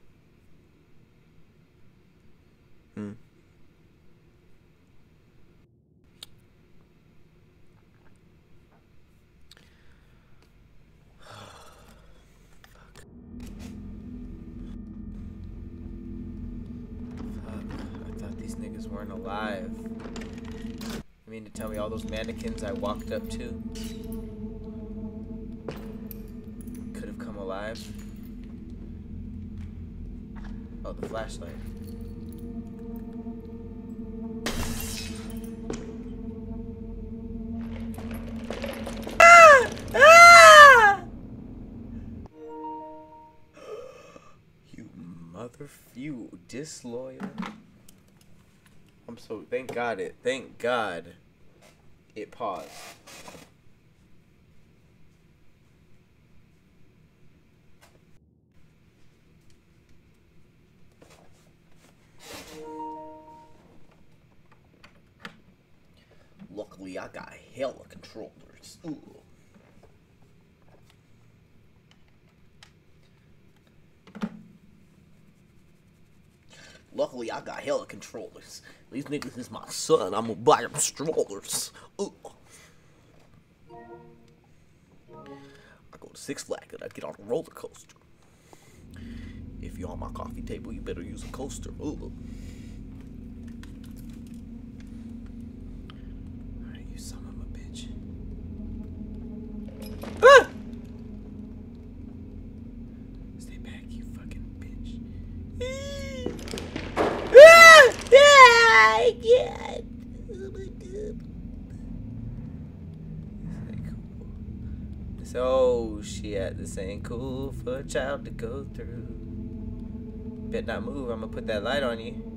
I thought these niggas weren't alive. You mean to tell me all those mannequins I walked up to could have come alive? Oh, the flashlight. You disloyal. I'm so thank God it paused. Luckily I got hella controllers. Ooh. Luckily, I got hella controllers. These niggas is my son. I'm gonna buy them strollers. Ooh. I go to Six Flags and I get on a roller coaster. If you're on my coffee table, you better use a coaster. Ooh. Alright, you son of a bitch. Ah! Stay back, you fucking bitch. I can't. Oh my God. So shit, this ain't cool for a child to go through. Bet not move, I'm gonna put that light on you.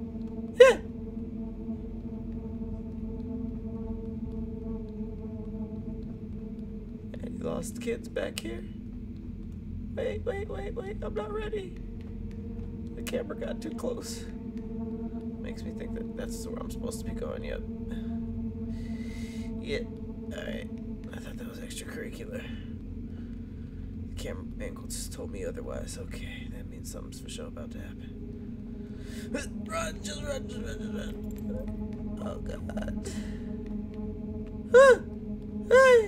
Any lost kids back here? Wait, I'm not ready. The camera got too close. Makes me think that that's where I'm supposed to be going. Yep. Yeah. Alright. I thought that was extracurricular. The camera angle just told me otherwise. Okay. That means something's for sure about to happen. Run! Just run! Oh, God. Ah! Hey!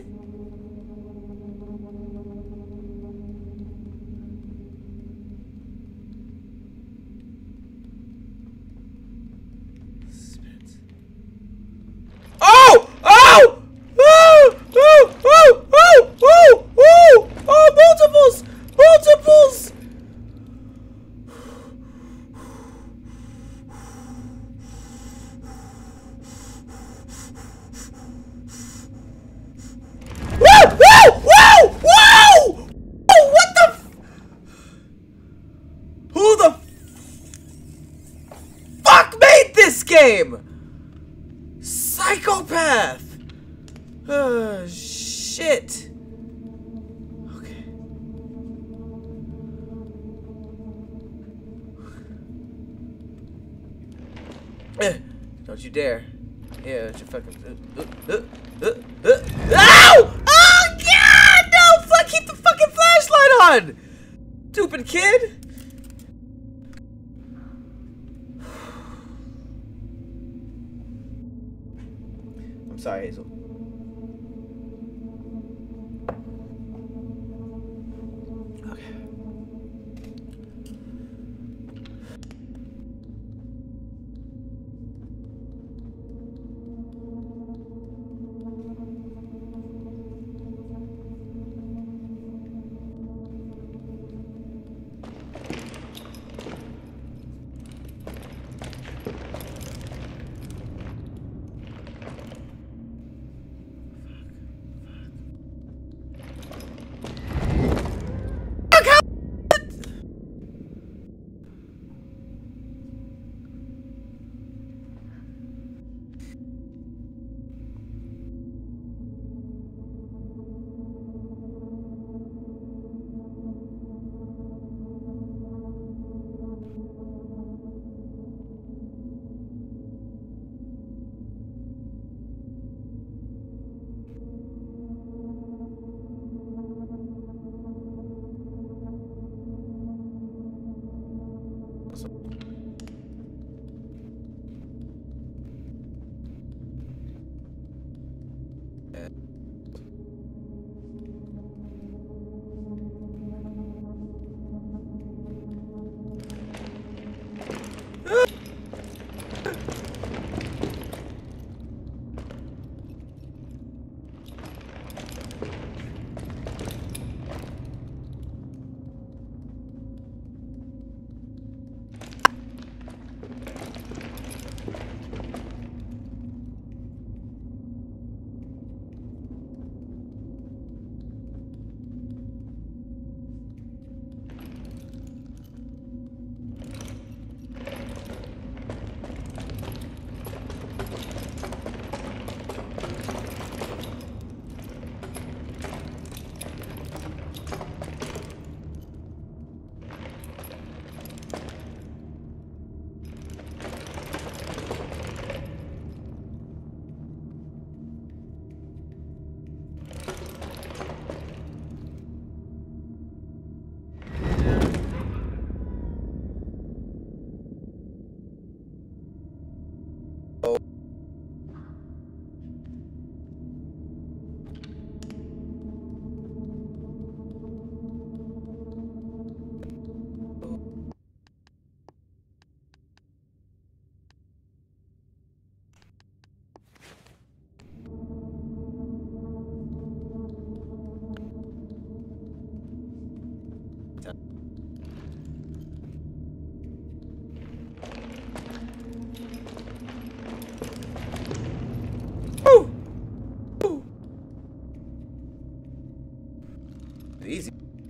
Game! Psychopath! Shit! Okay. Don't you dare. Yeah, don't you fucking... Ow! on! Stupid kid! I'm sorry, Hazel. Okay. Easy.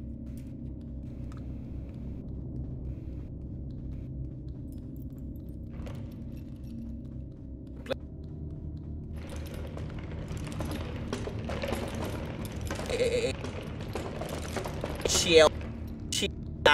Chill. Chill.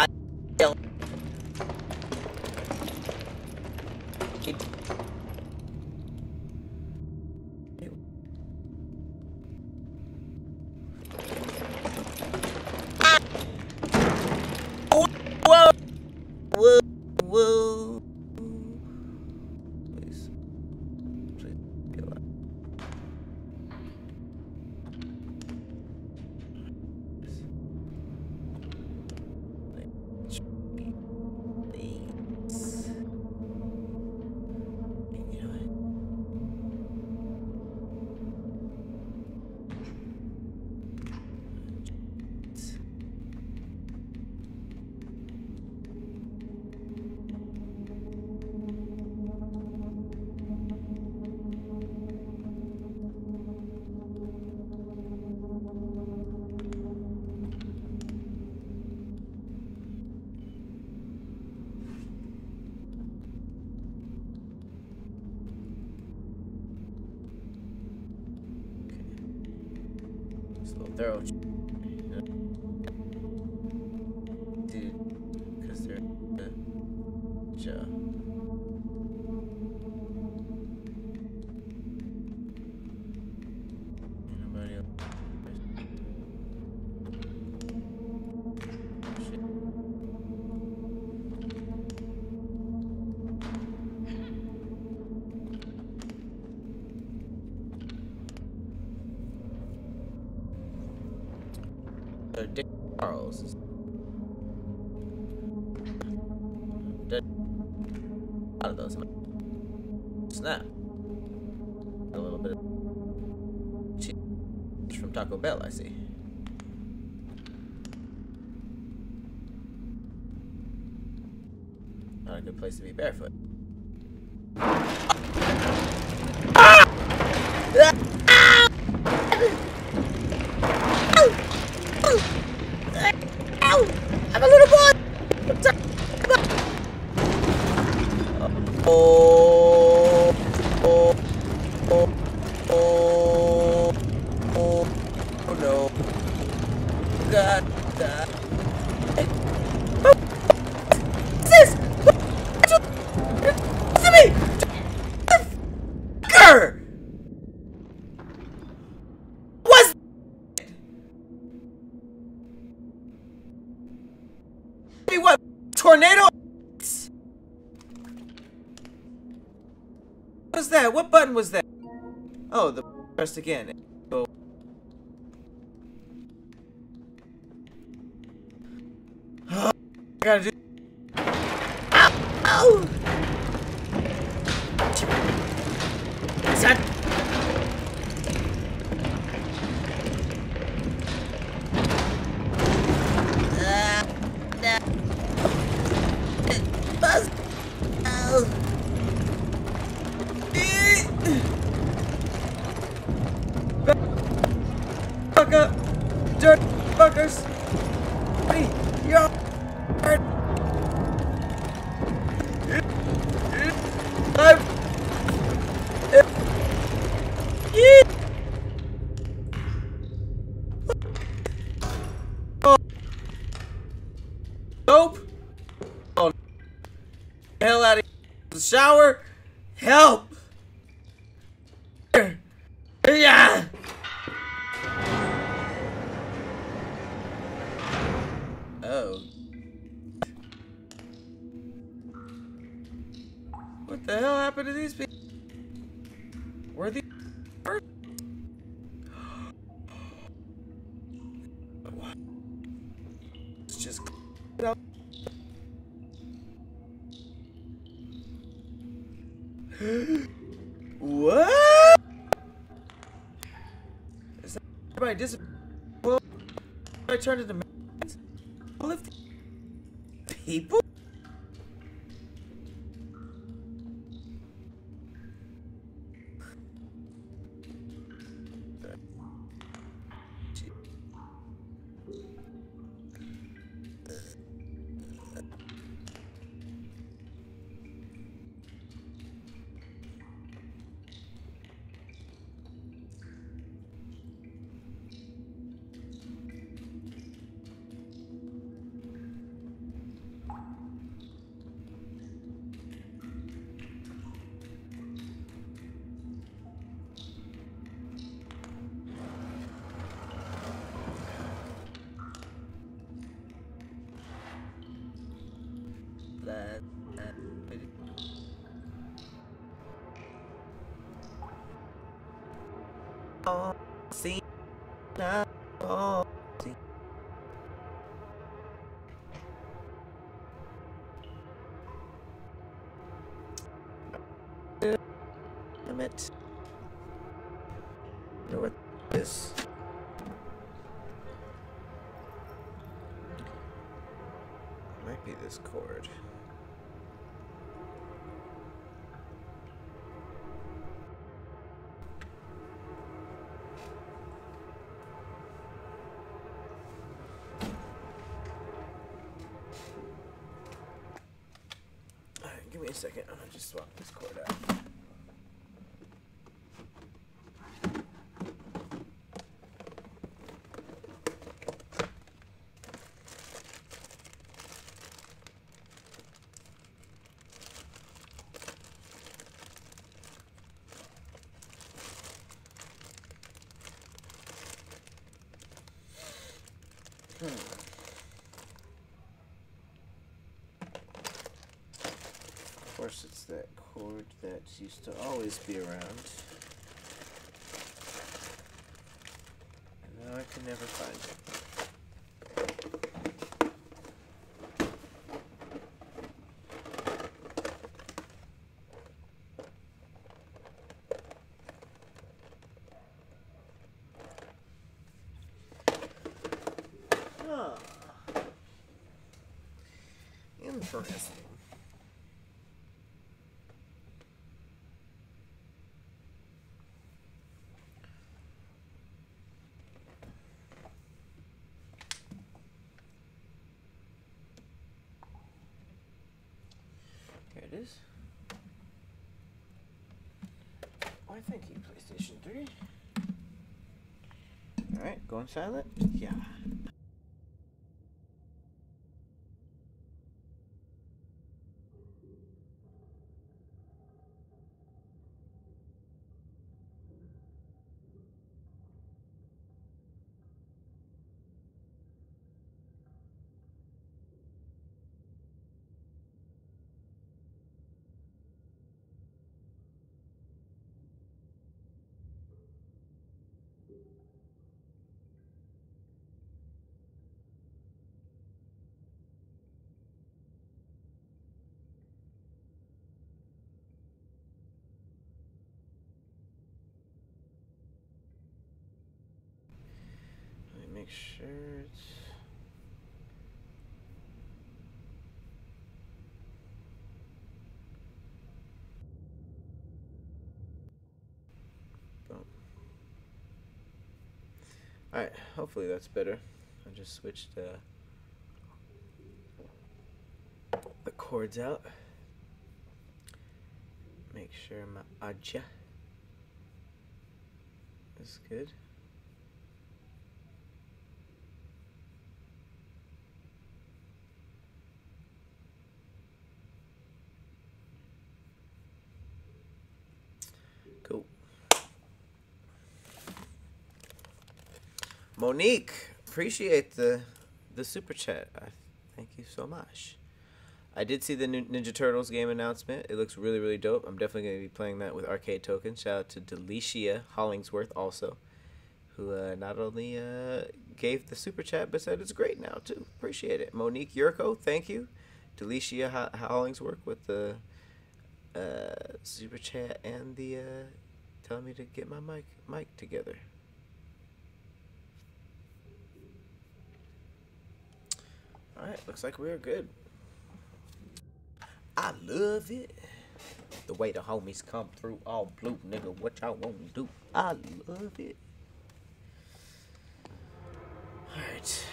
Whoa! Whoa! Whoa! Please. Please be alive. Thorough, dude, because they're Joe. Nobody else. Dick Charles. There's a lot of those. Snap. A little bit of cheese from Taco Bell, I see. Not a good place to be barefoot. I'm a little boy! Oh, oh, oh, oh, oh, oh no. God, God. Oh, what's this? What's to me? Grr! What's what? Tornado? What was that? What button was that? Oh, the pressed again. Oh. I gotta do. Ow! Ow! Set. Buzz. Ow. Fuck up, dirt fuckers! Hey, you're hurt. Nope. Oh, hell out of the shower. Help! Yeah. Oh. What the hell happened to these people? Were these hurt? What? It's just up. What? Is that everybody disappeared? Well, I turned into all of the people? Oh, see, oh, see. Damn it. I know what this is. Might be this cord. Give me a second. I'm gonna just swap this cord out. Of course, it's that cord that used to always be around. And now I can never find it. Interesting. Here it is. Why, thank you, PlayStation 3. Alright, going silent? Yeah. Let me make sure it's... Boom. Alright, hopefully that's better. I just switched the cords out. Make sure my aja is good. Cool. Monique, appreciate the super chat. Thank you so much. I did see the new Ninja Turtles game announcement. It looks really, really dope. I'm definitely going to be playing that with arcade tokens. Shout out to Delicia Hollingsworth also, who not only gave the super chat, but said it's great now, too. Appreciate it. Monique Yurko, thank you. Delicia Hollingsworth with the super chat and the telling me to get my mic together. Alright, looks like we are good. I love it. The way the homies come through all blue, nigga. What y'all want to do? I love it. Alright.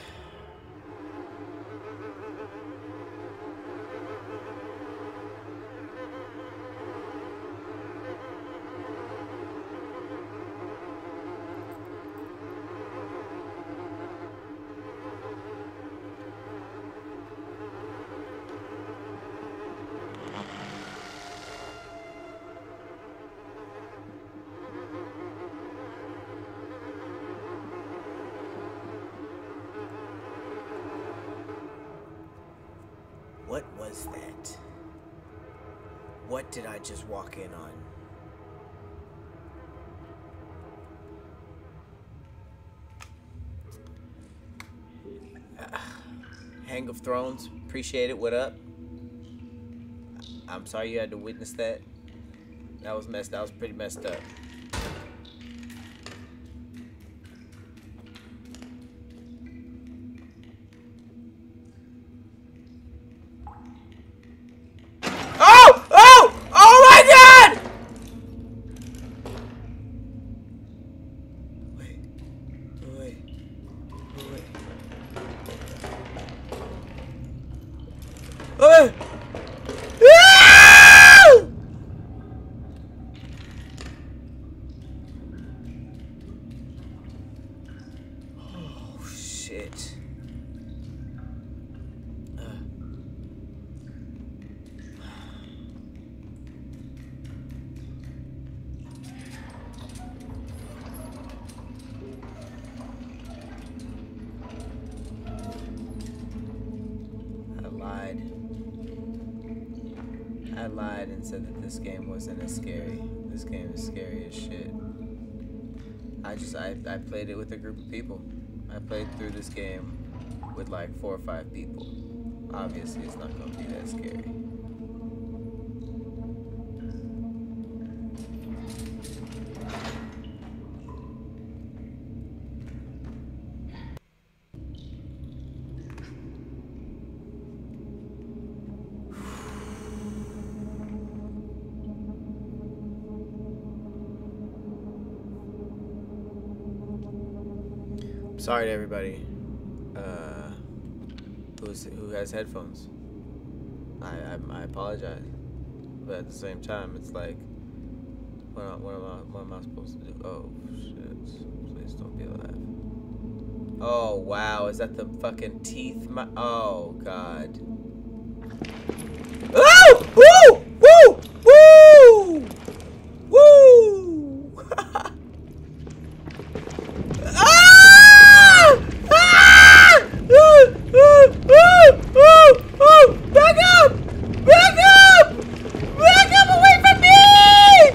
What was that? What did I just walk in on? Hang of Thrones, appreciate it. What up? I'm sorry you had to witness that. That was pretty messed up. I lied and said that this game wasn't as scary. This game is scary as shit. I played it with a group of people. I played through this game with like 4 or 5 people. Obviously, it's not going to be that scary. Sorry to everybody who has headphones. I apologize, but at the same time, it's like, what am I supposed to do? Oh shit! Please don't be alive. Oh wow, is that the fucking teeth? Oh god. Oh! Woo! Woo! Woo! Woo! Ah! Ah! Back up! Back up! Back up away from me!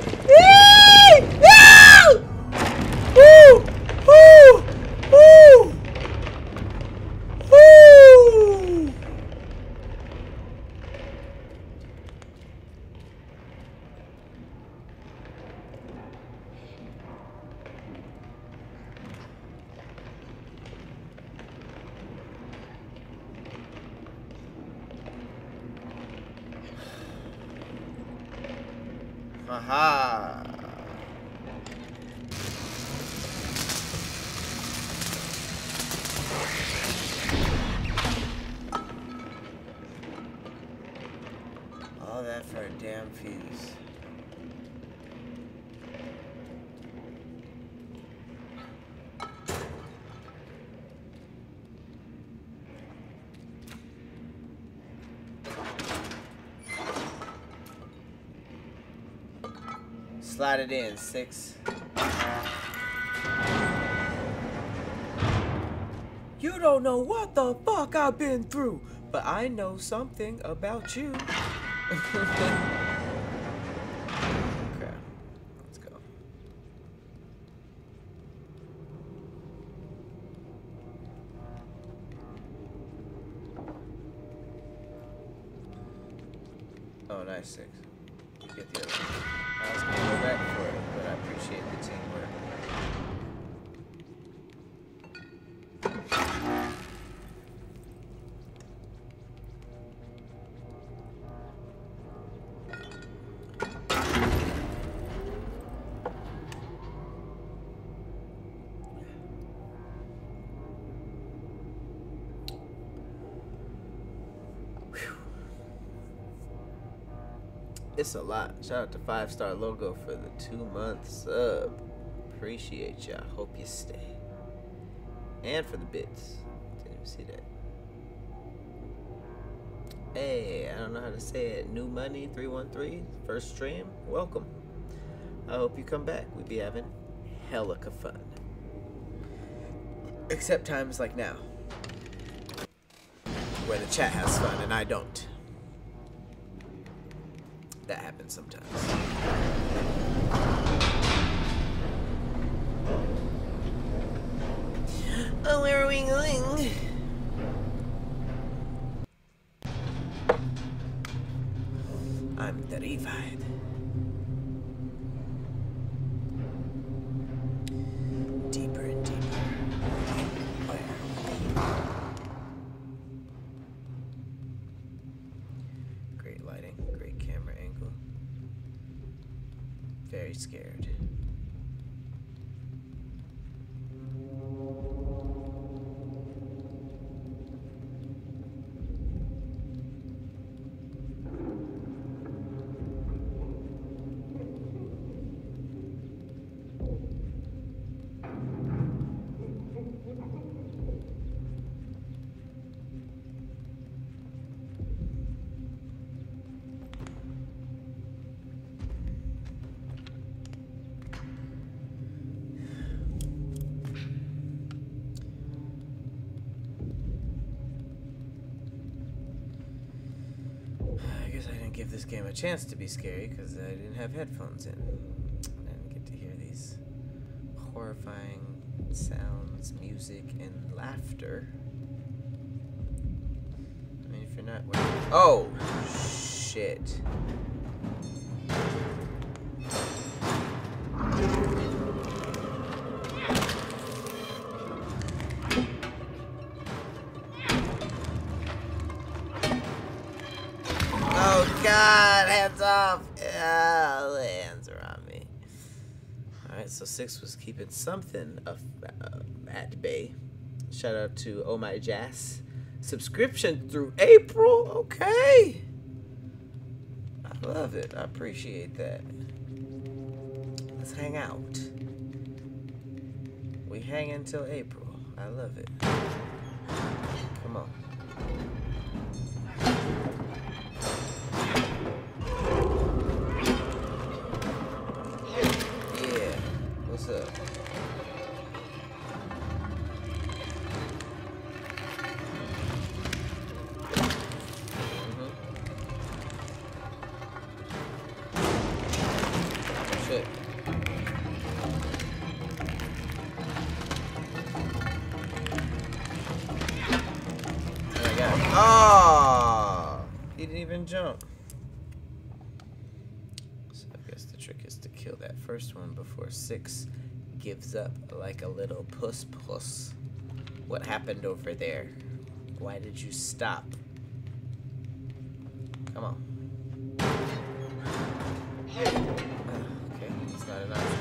No! Woo! Woo! Woo! Woo! Aha! All that for a damn fuse. Slide it in, 6. You don't know what the fuck I've been through, but I know something about you. Okay, let's go. Oh, nice, 6. Get the other one. I was gonna go back for it, but I appreciate the teamwork. It's a lot. Shout out to 5-Star Logo for the 2-month sub. Appreciate ya. Hope you stay. And for the bits. Didn't even see that. Hey, I don't know how to say it. New Money 313. First stream. Welcome. I hope you come back. We be having hella fun. Except times like now, where the chat has fun and I don't. That happens sometimes. Oh, where are we going? I'm terrified. Deeper and deeper. Great lighting, great camera angle. Very scared. Give this game a chance to be scary because I didn't have headphones in. I didn't get to hear these horrifying sounds, music, and laughter. I mean, if you're not wearing... Oh, shit. God, hands off! Oh, the hands are on me. Alright, so 6 was keeping something at bay. Shout out to Oh My Jazz. Subscription through April? Okay. I love it. I appreciate that. Let's hang out. We hang until April. I love it. Come on. Yeah. What's up? Shit. Oh, he didn't even jump. So I guess the trick is to kill that first one before 6 gives up like a little puss. What happened over there? Why did you stop? Come on. Okay, it's not enough.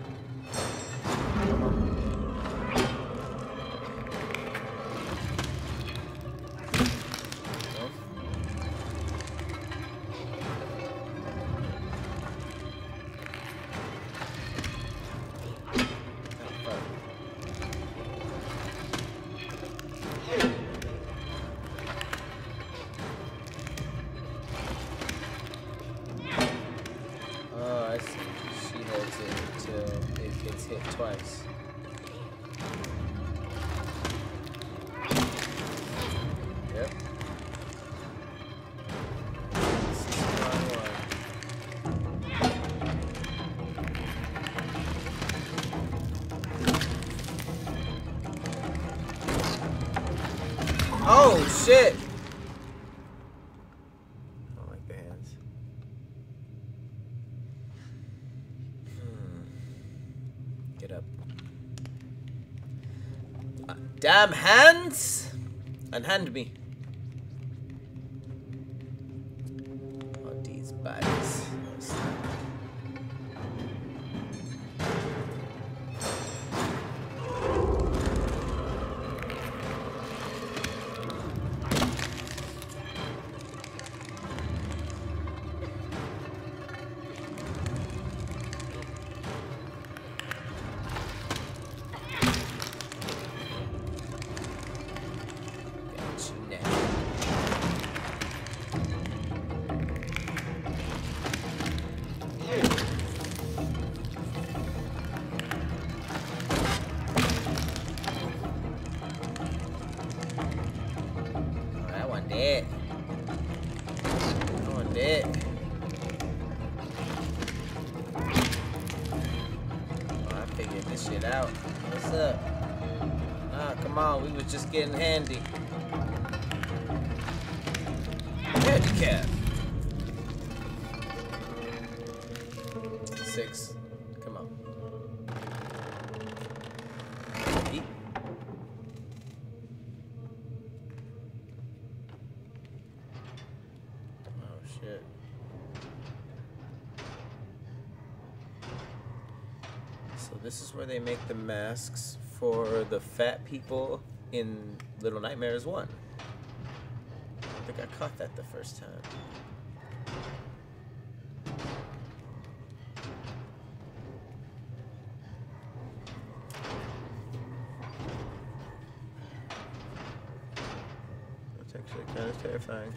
Come on. Hit twice. Yep. This is the wrong one. Oh shit! I don't like the hands. Get up. Damn hands! Unhand me. Oh, these bodies. Dead. Oh, I'm dead. Oh, I figured this shit out. What's up? Ah, come on. We was just getting handy. Handicap. 6. Come on. Eat. Shit. So this is where they make the masks for the fat people in Little Nightmares 1. I don't think I caught that the first time. That's actually kind of terrifying.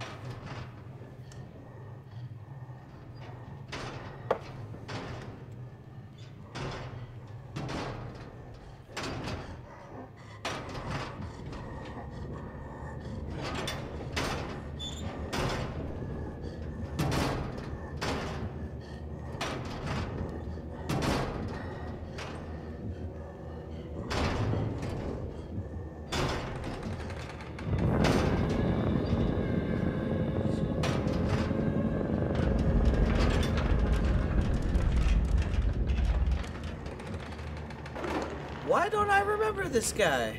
Why don't I remember this guy?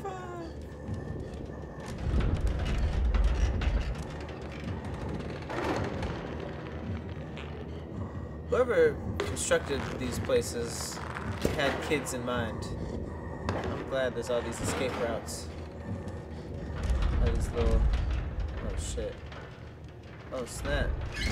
Whoever constructed these places had kids in mind. I'm glad there's all these escape routes. All these little... Oh shit. Oh snap.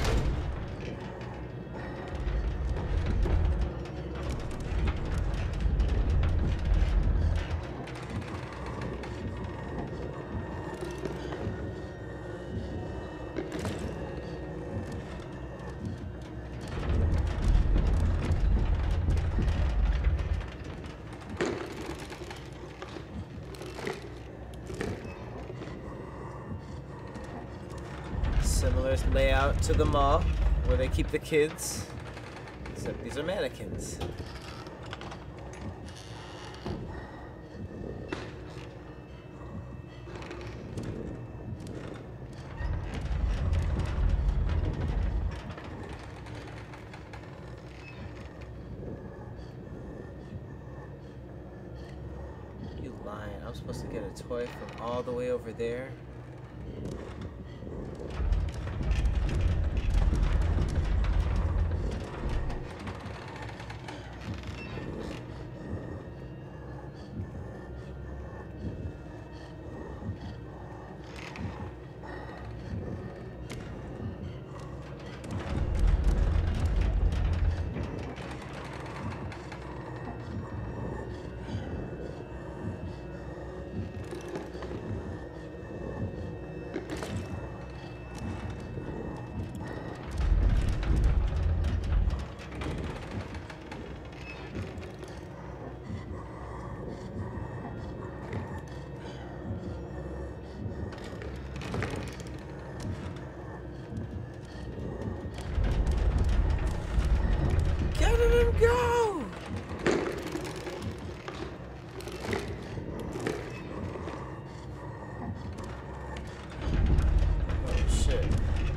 Similar layout to the mall where they keep the kids, except these are mannequins. You lying. I'm supposed to get a toy from all the way over there. Go! Oh shit.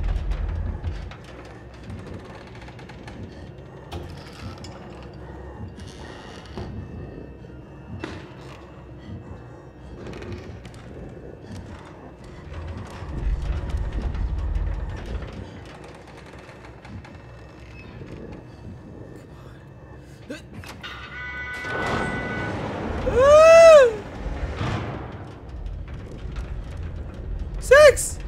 Six!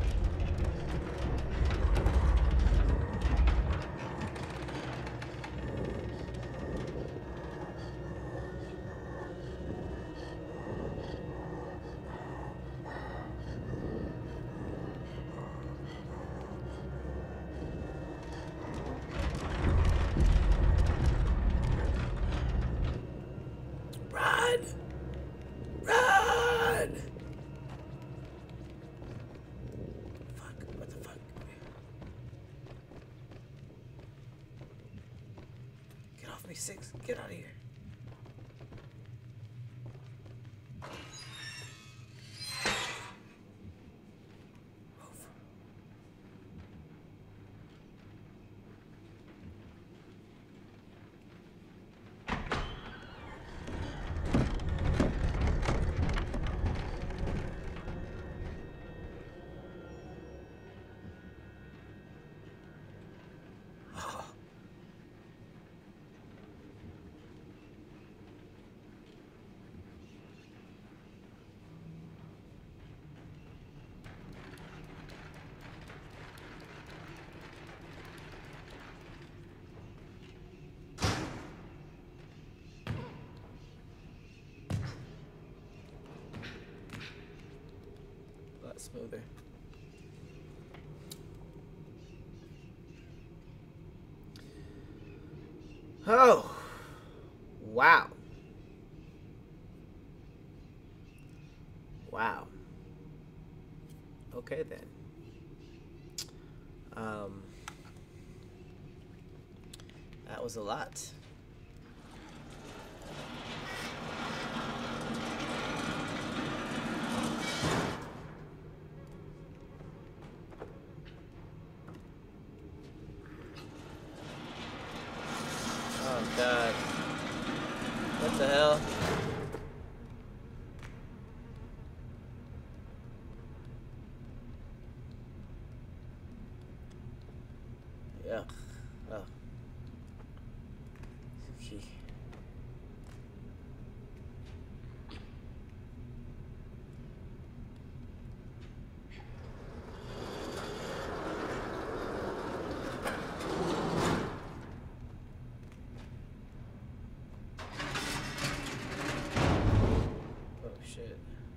Run! Run! What the fuck? Get off me, Six. Get out of here. Move. A lot smoother. Oh, wow. Wow. Okay then. That was a lot. Oh God. What the hell? key. Oh shit.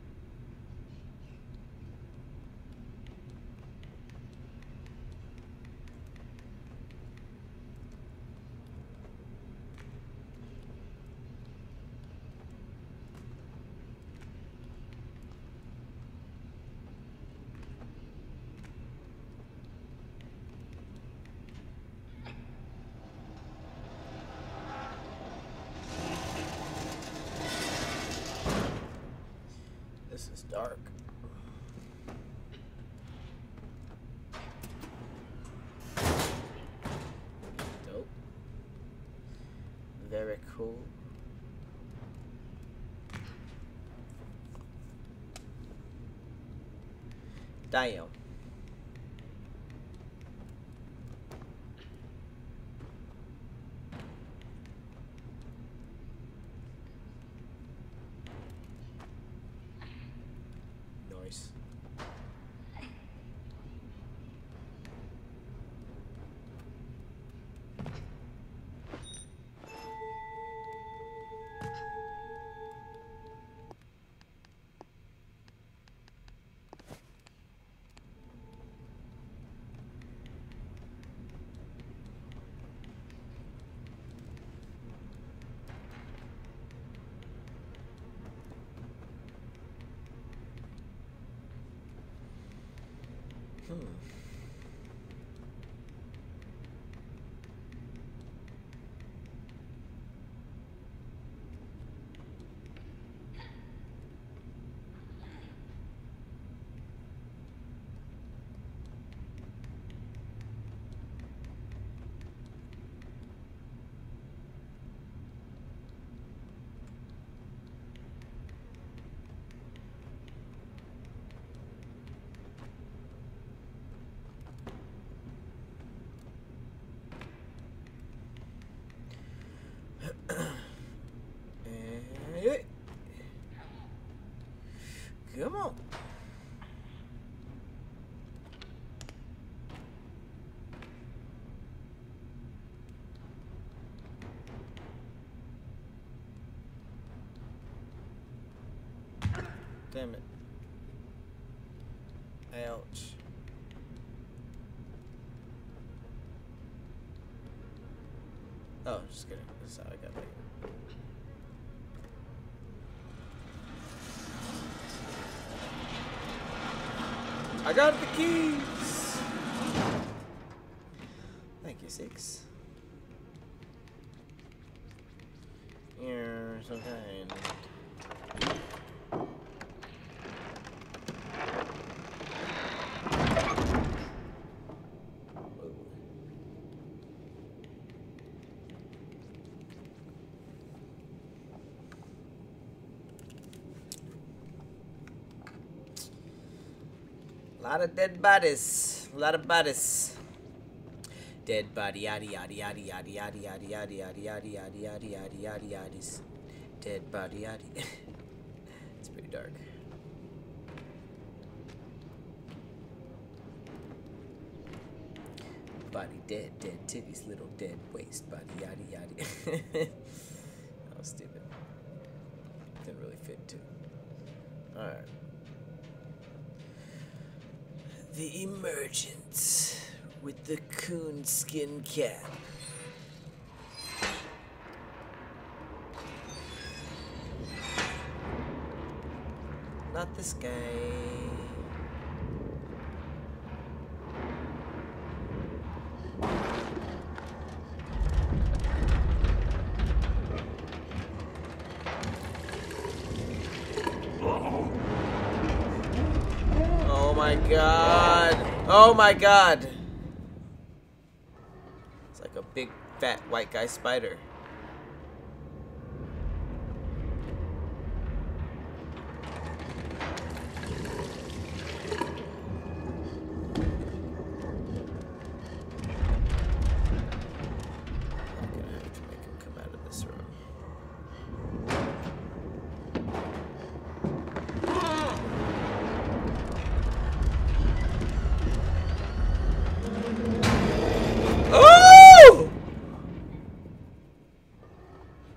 This is dark. Dope. Very cool. Damn. Nice. Come on. Damn it. Ouch. Oh, just kidding. That's how I got back. I got the keys! Thank you, Six. You're so kind. A lot of dead bodies. A lot of bodies. Dead body yaddy yaddy yaddy yaddy yaddy yaddy yaddy yaddy yaddy yaddy yaddy yaddy yaddy yaddies. Dead body yaddy. It's pretty dark. Body dead, dead titties, little dead waist, body yaddy yaddy. That was stupid. Didn't really fit too. Alright. The emergence with the coon skin cap. Not this guy. Oh my god. Oh my god. It's like a big fat white guy spider. I'm gonna have to make him come out of this room.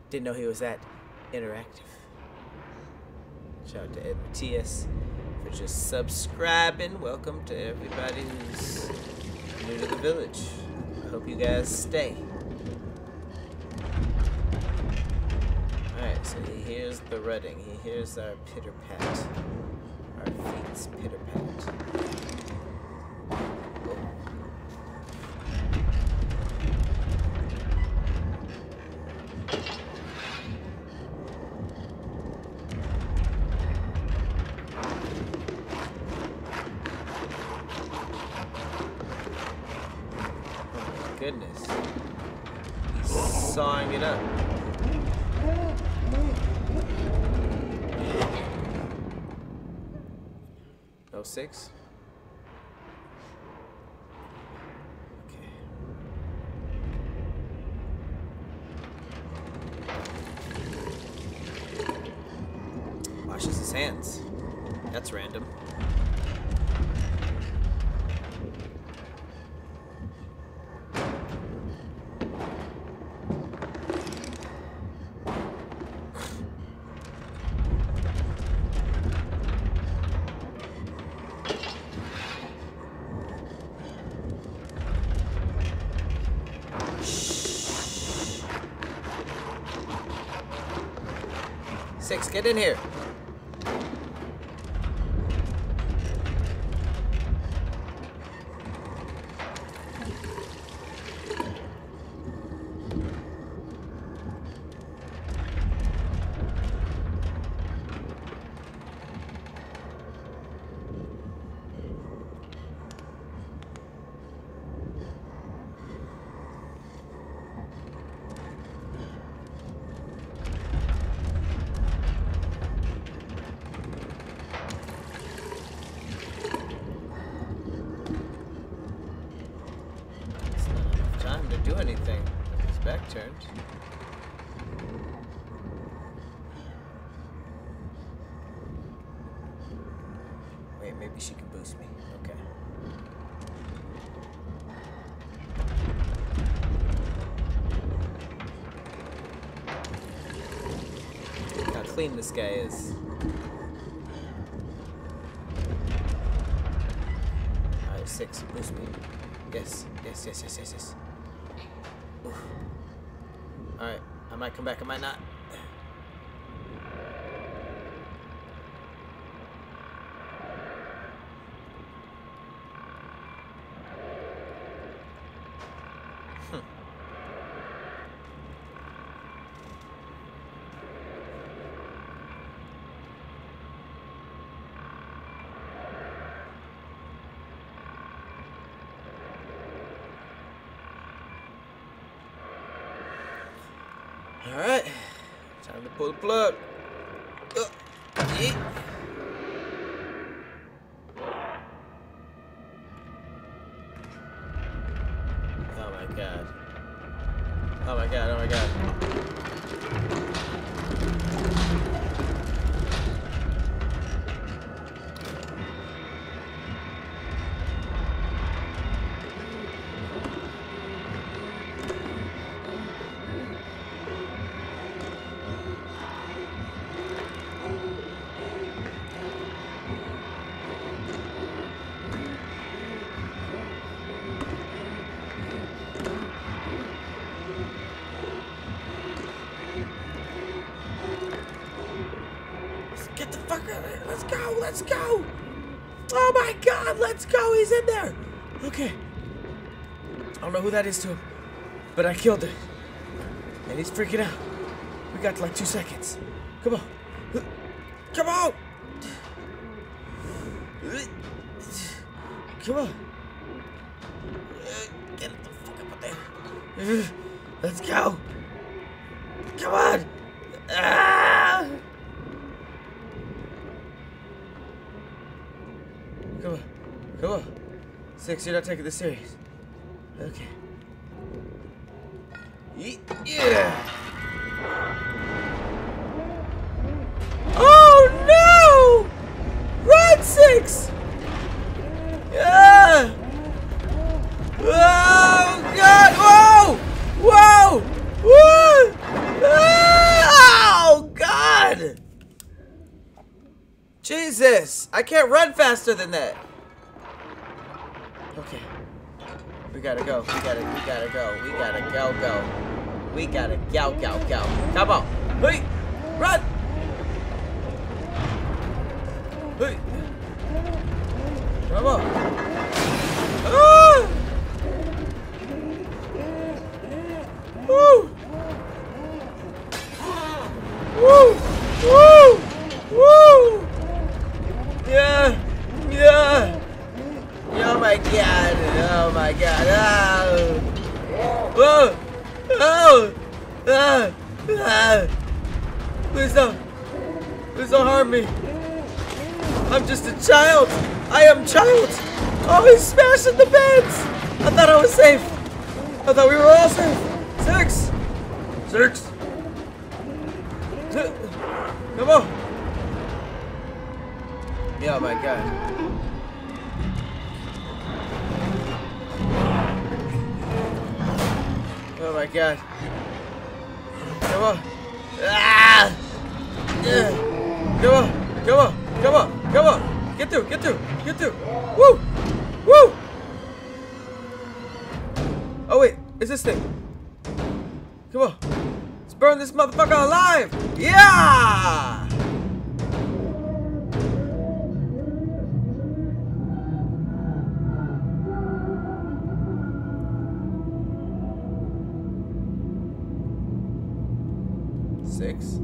Didn't know he was that interactive. Shout out to Ed Matias for just subscribing. Welcome to everybody who's new to the village. I hope you guys stay. Alright, so he hears the rutting. He hears our pitter-pat. Our feet's pitter-pat. Goodness. He's sawing it up. Oh, 6? Okay. Washes his hands. That's random. Six, get in here. Do anything with his back turned. Wait, maybe she can boost me. Okay. Look how clean this guy is. Alright, 6, boost me. Yes, yes, yes, yes, yes, yes. Alright, I might come back, I might not. Alright, time to pull the plug. Yeah. Oh my god. Oh my god, oh my god. Get the fuck out of here. Let's go. Let's go. Oh my god. Let's go. He's in there. Okay. I don't know who that is to him, but I killed it. And he's freaking out. We got like 2 seconds. Come on. Come on. Come on. Get the fuck up there. Let's go. Come on. Ah! Come on. Come on. 6, you're not taking this serious. Okay. Yeah. Oh no! Run, 6! Yeah! Oh god! Whoa! Whoa! Whoa! Ah! Jesus! I can't run faster than that. Okay. We gotta go. We gotta go. We gotta go. We gotta go. Come on. Hey! Run! Hey! Come on. Ah! Woo! Woo! Woo! Woo! Yeah! Yeah! Oh my god! Oh my god! Oh! Whoa! Oh! Ah! Ah! Please don't! Please don't harm me! I'm just a child! I am child! Oh, he's smashing the beds! I thought I was safe! I thought we were all safe! 6! 6! Come on! Yeah, oh my god. Oh my god. Come on. Ah! Yeah. Come on. Come on. Come on. Come on. Get through. Get through. Get through. Woo! Woo! Oh wait, it's this thing. Come on. Let's burn this motherfucker alive! Yeah! Six.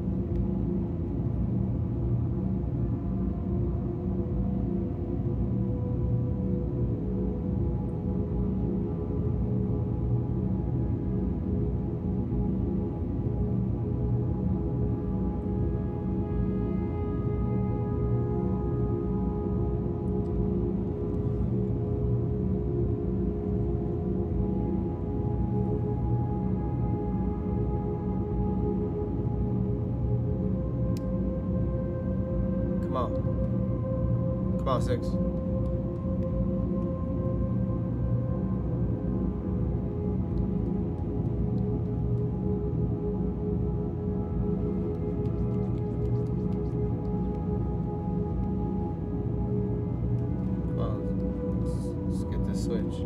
Come on, 6. Come on, let's get this switch.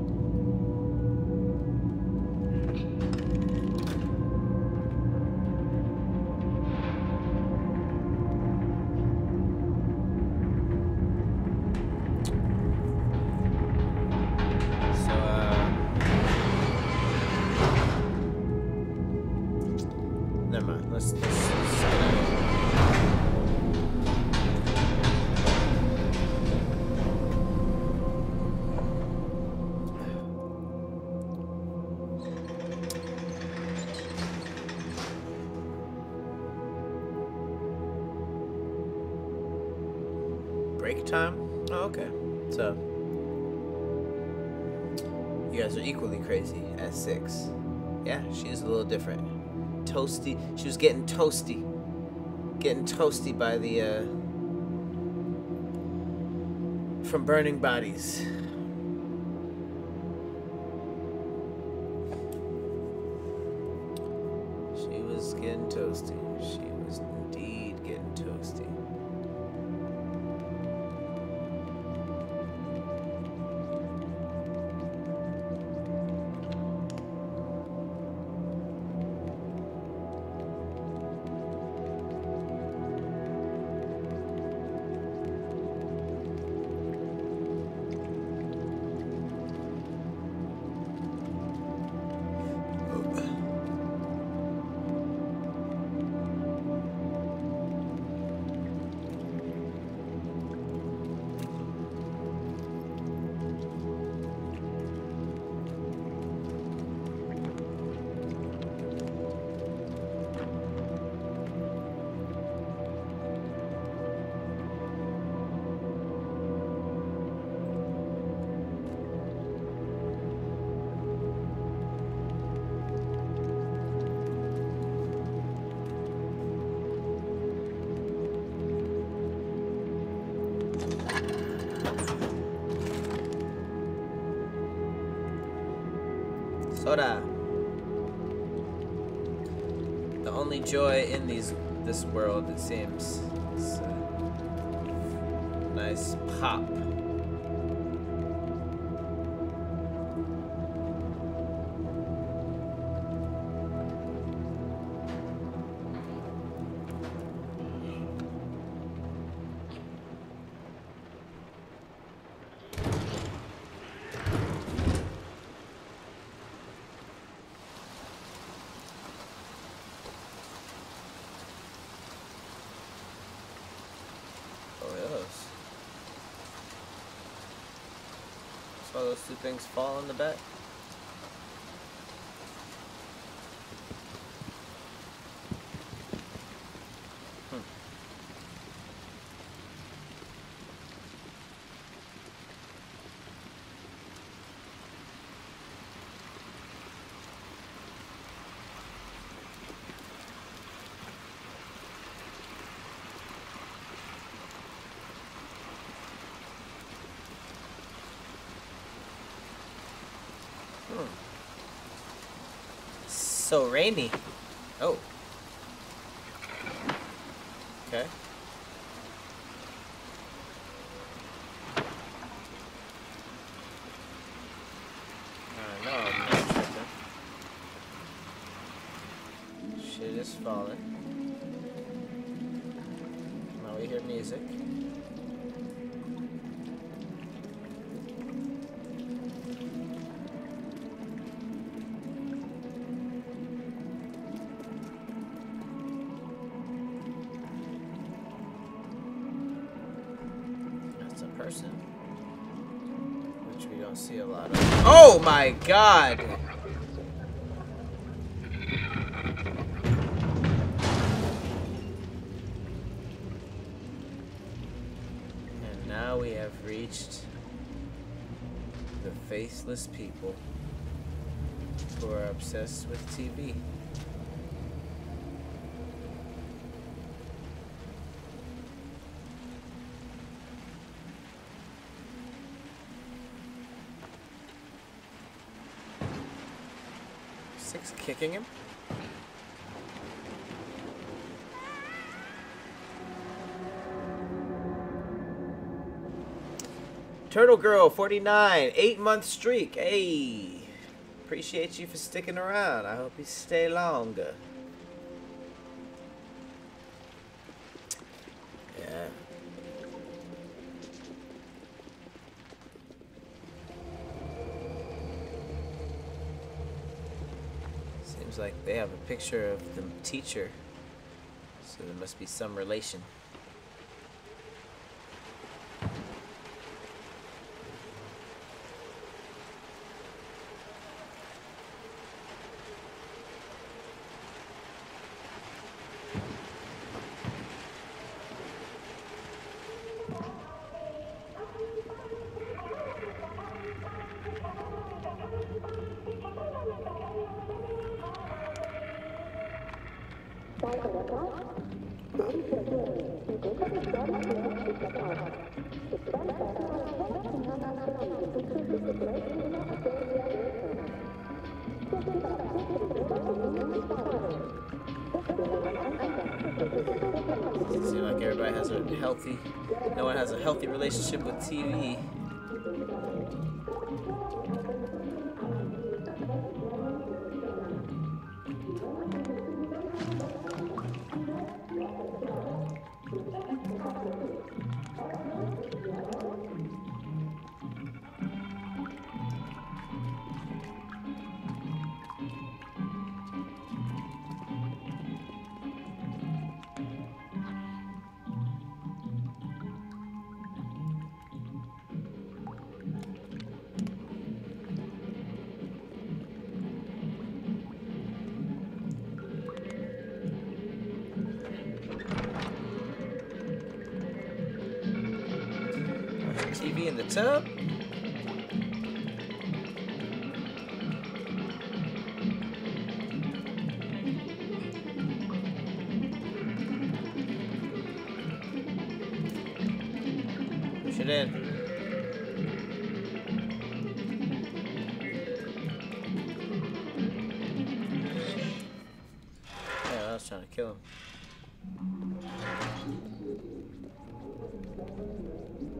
Never mind. Let's break time? Oh, okay. So you guys are equally crazy at 6. Yeah, she's a little different. Toasty. She was getting toasty. Getting toasty by the, from burning bodies. She was getting toasty. She was indeed getting toasty. Soda. The only joy in this world, it seems. nice pop. Saw those two things fall on the bed. So rainy. Oh. Okay. No, I'm not tripping. Shit is falling. Now we hear music. Person, which we don't see a lot of. Oh my god! And now we have reached the faceless people who are obsessed with TV. Six kicking him. Turtle Girl 49, 8-month streak. Hey, appreciate you for sticking around. I hope you stay longer. Yeah. Seems like they have a picture of the teacher, so there must be some relation. It seems like everybody has a healthy, no one has a healthy relationship with TV. TV in the tub. Push it in. Yeah, I was trying to kill him.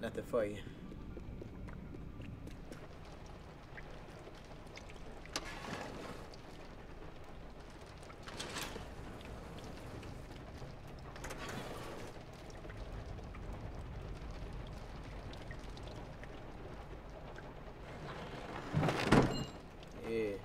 nothing for you. Yeah.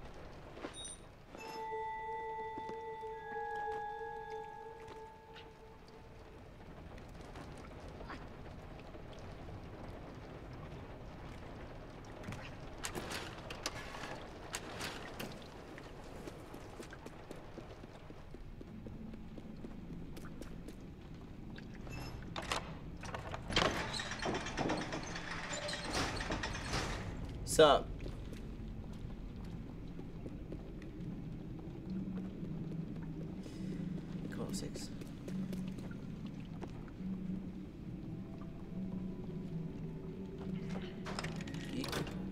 Sup? Come on, 6. Yeet.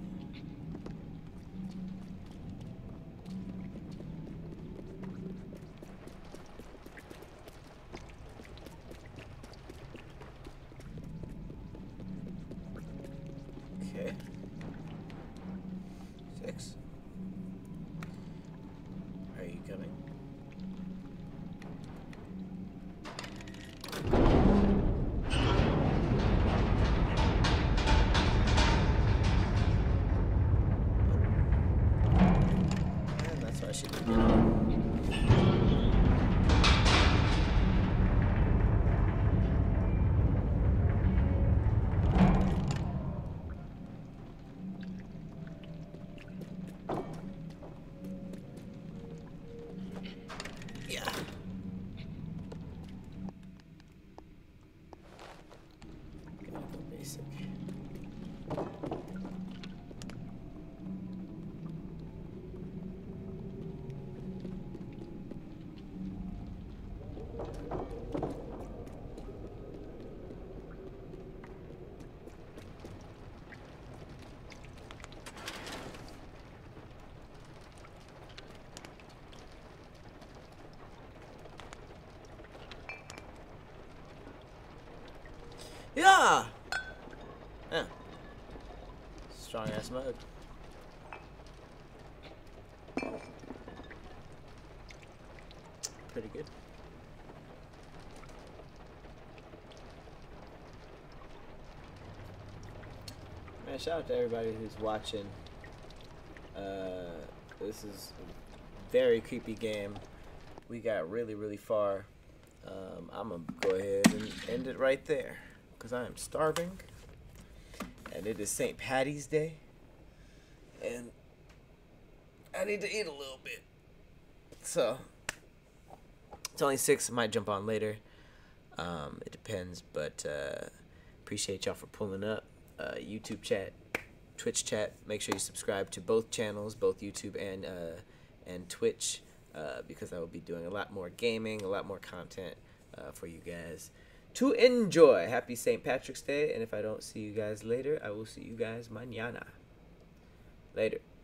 Okay. 6. Are you coming? And that's why she didn't get on. Yeah. Gotta go basic. Yeah. Yeah. Strong ass mug. Pretty good. Man, shout out to everybody who's watching. This is a very creepy game. We got really far. I'm gonna go ahead and end it right there because I am starving, and it is St. Patty's Day, and I need to eat a little bit. So it's only 6. I might jump on later. It depends, but appreciate y'all for pulling up. YouTube chat, Twitch chat. Make sure you subscribe to both channels, both YouTube and Twitch, because I will be doing a lot more gaming, a lot more content for you guys to enjoy. Happy St. Patrick's Day, and if I don't see you guys later, I will see you guys mañana. Later.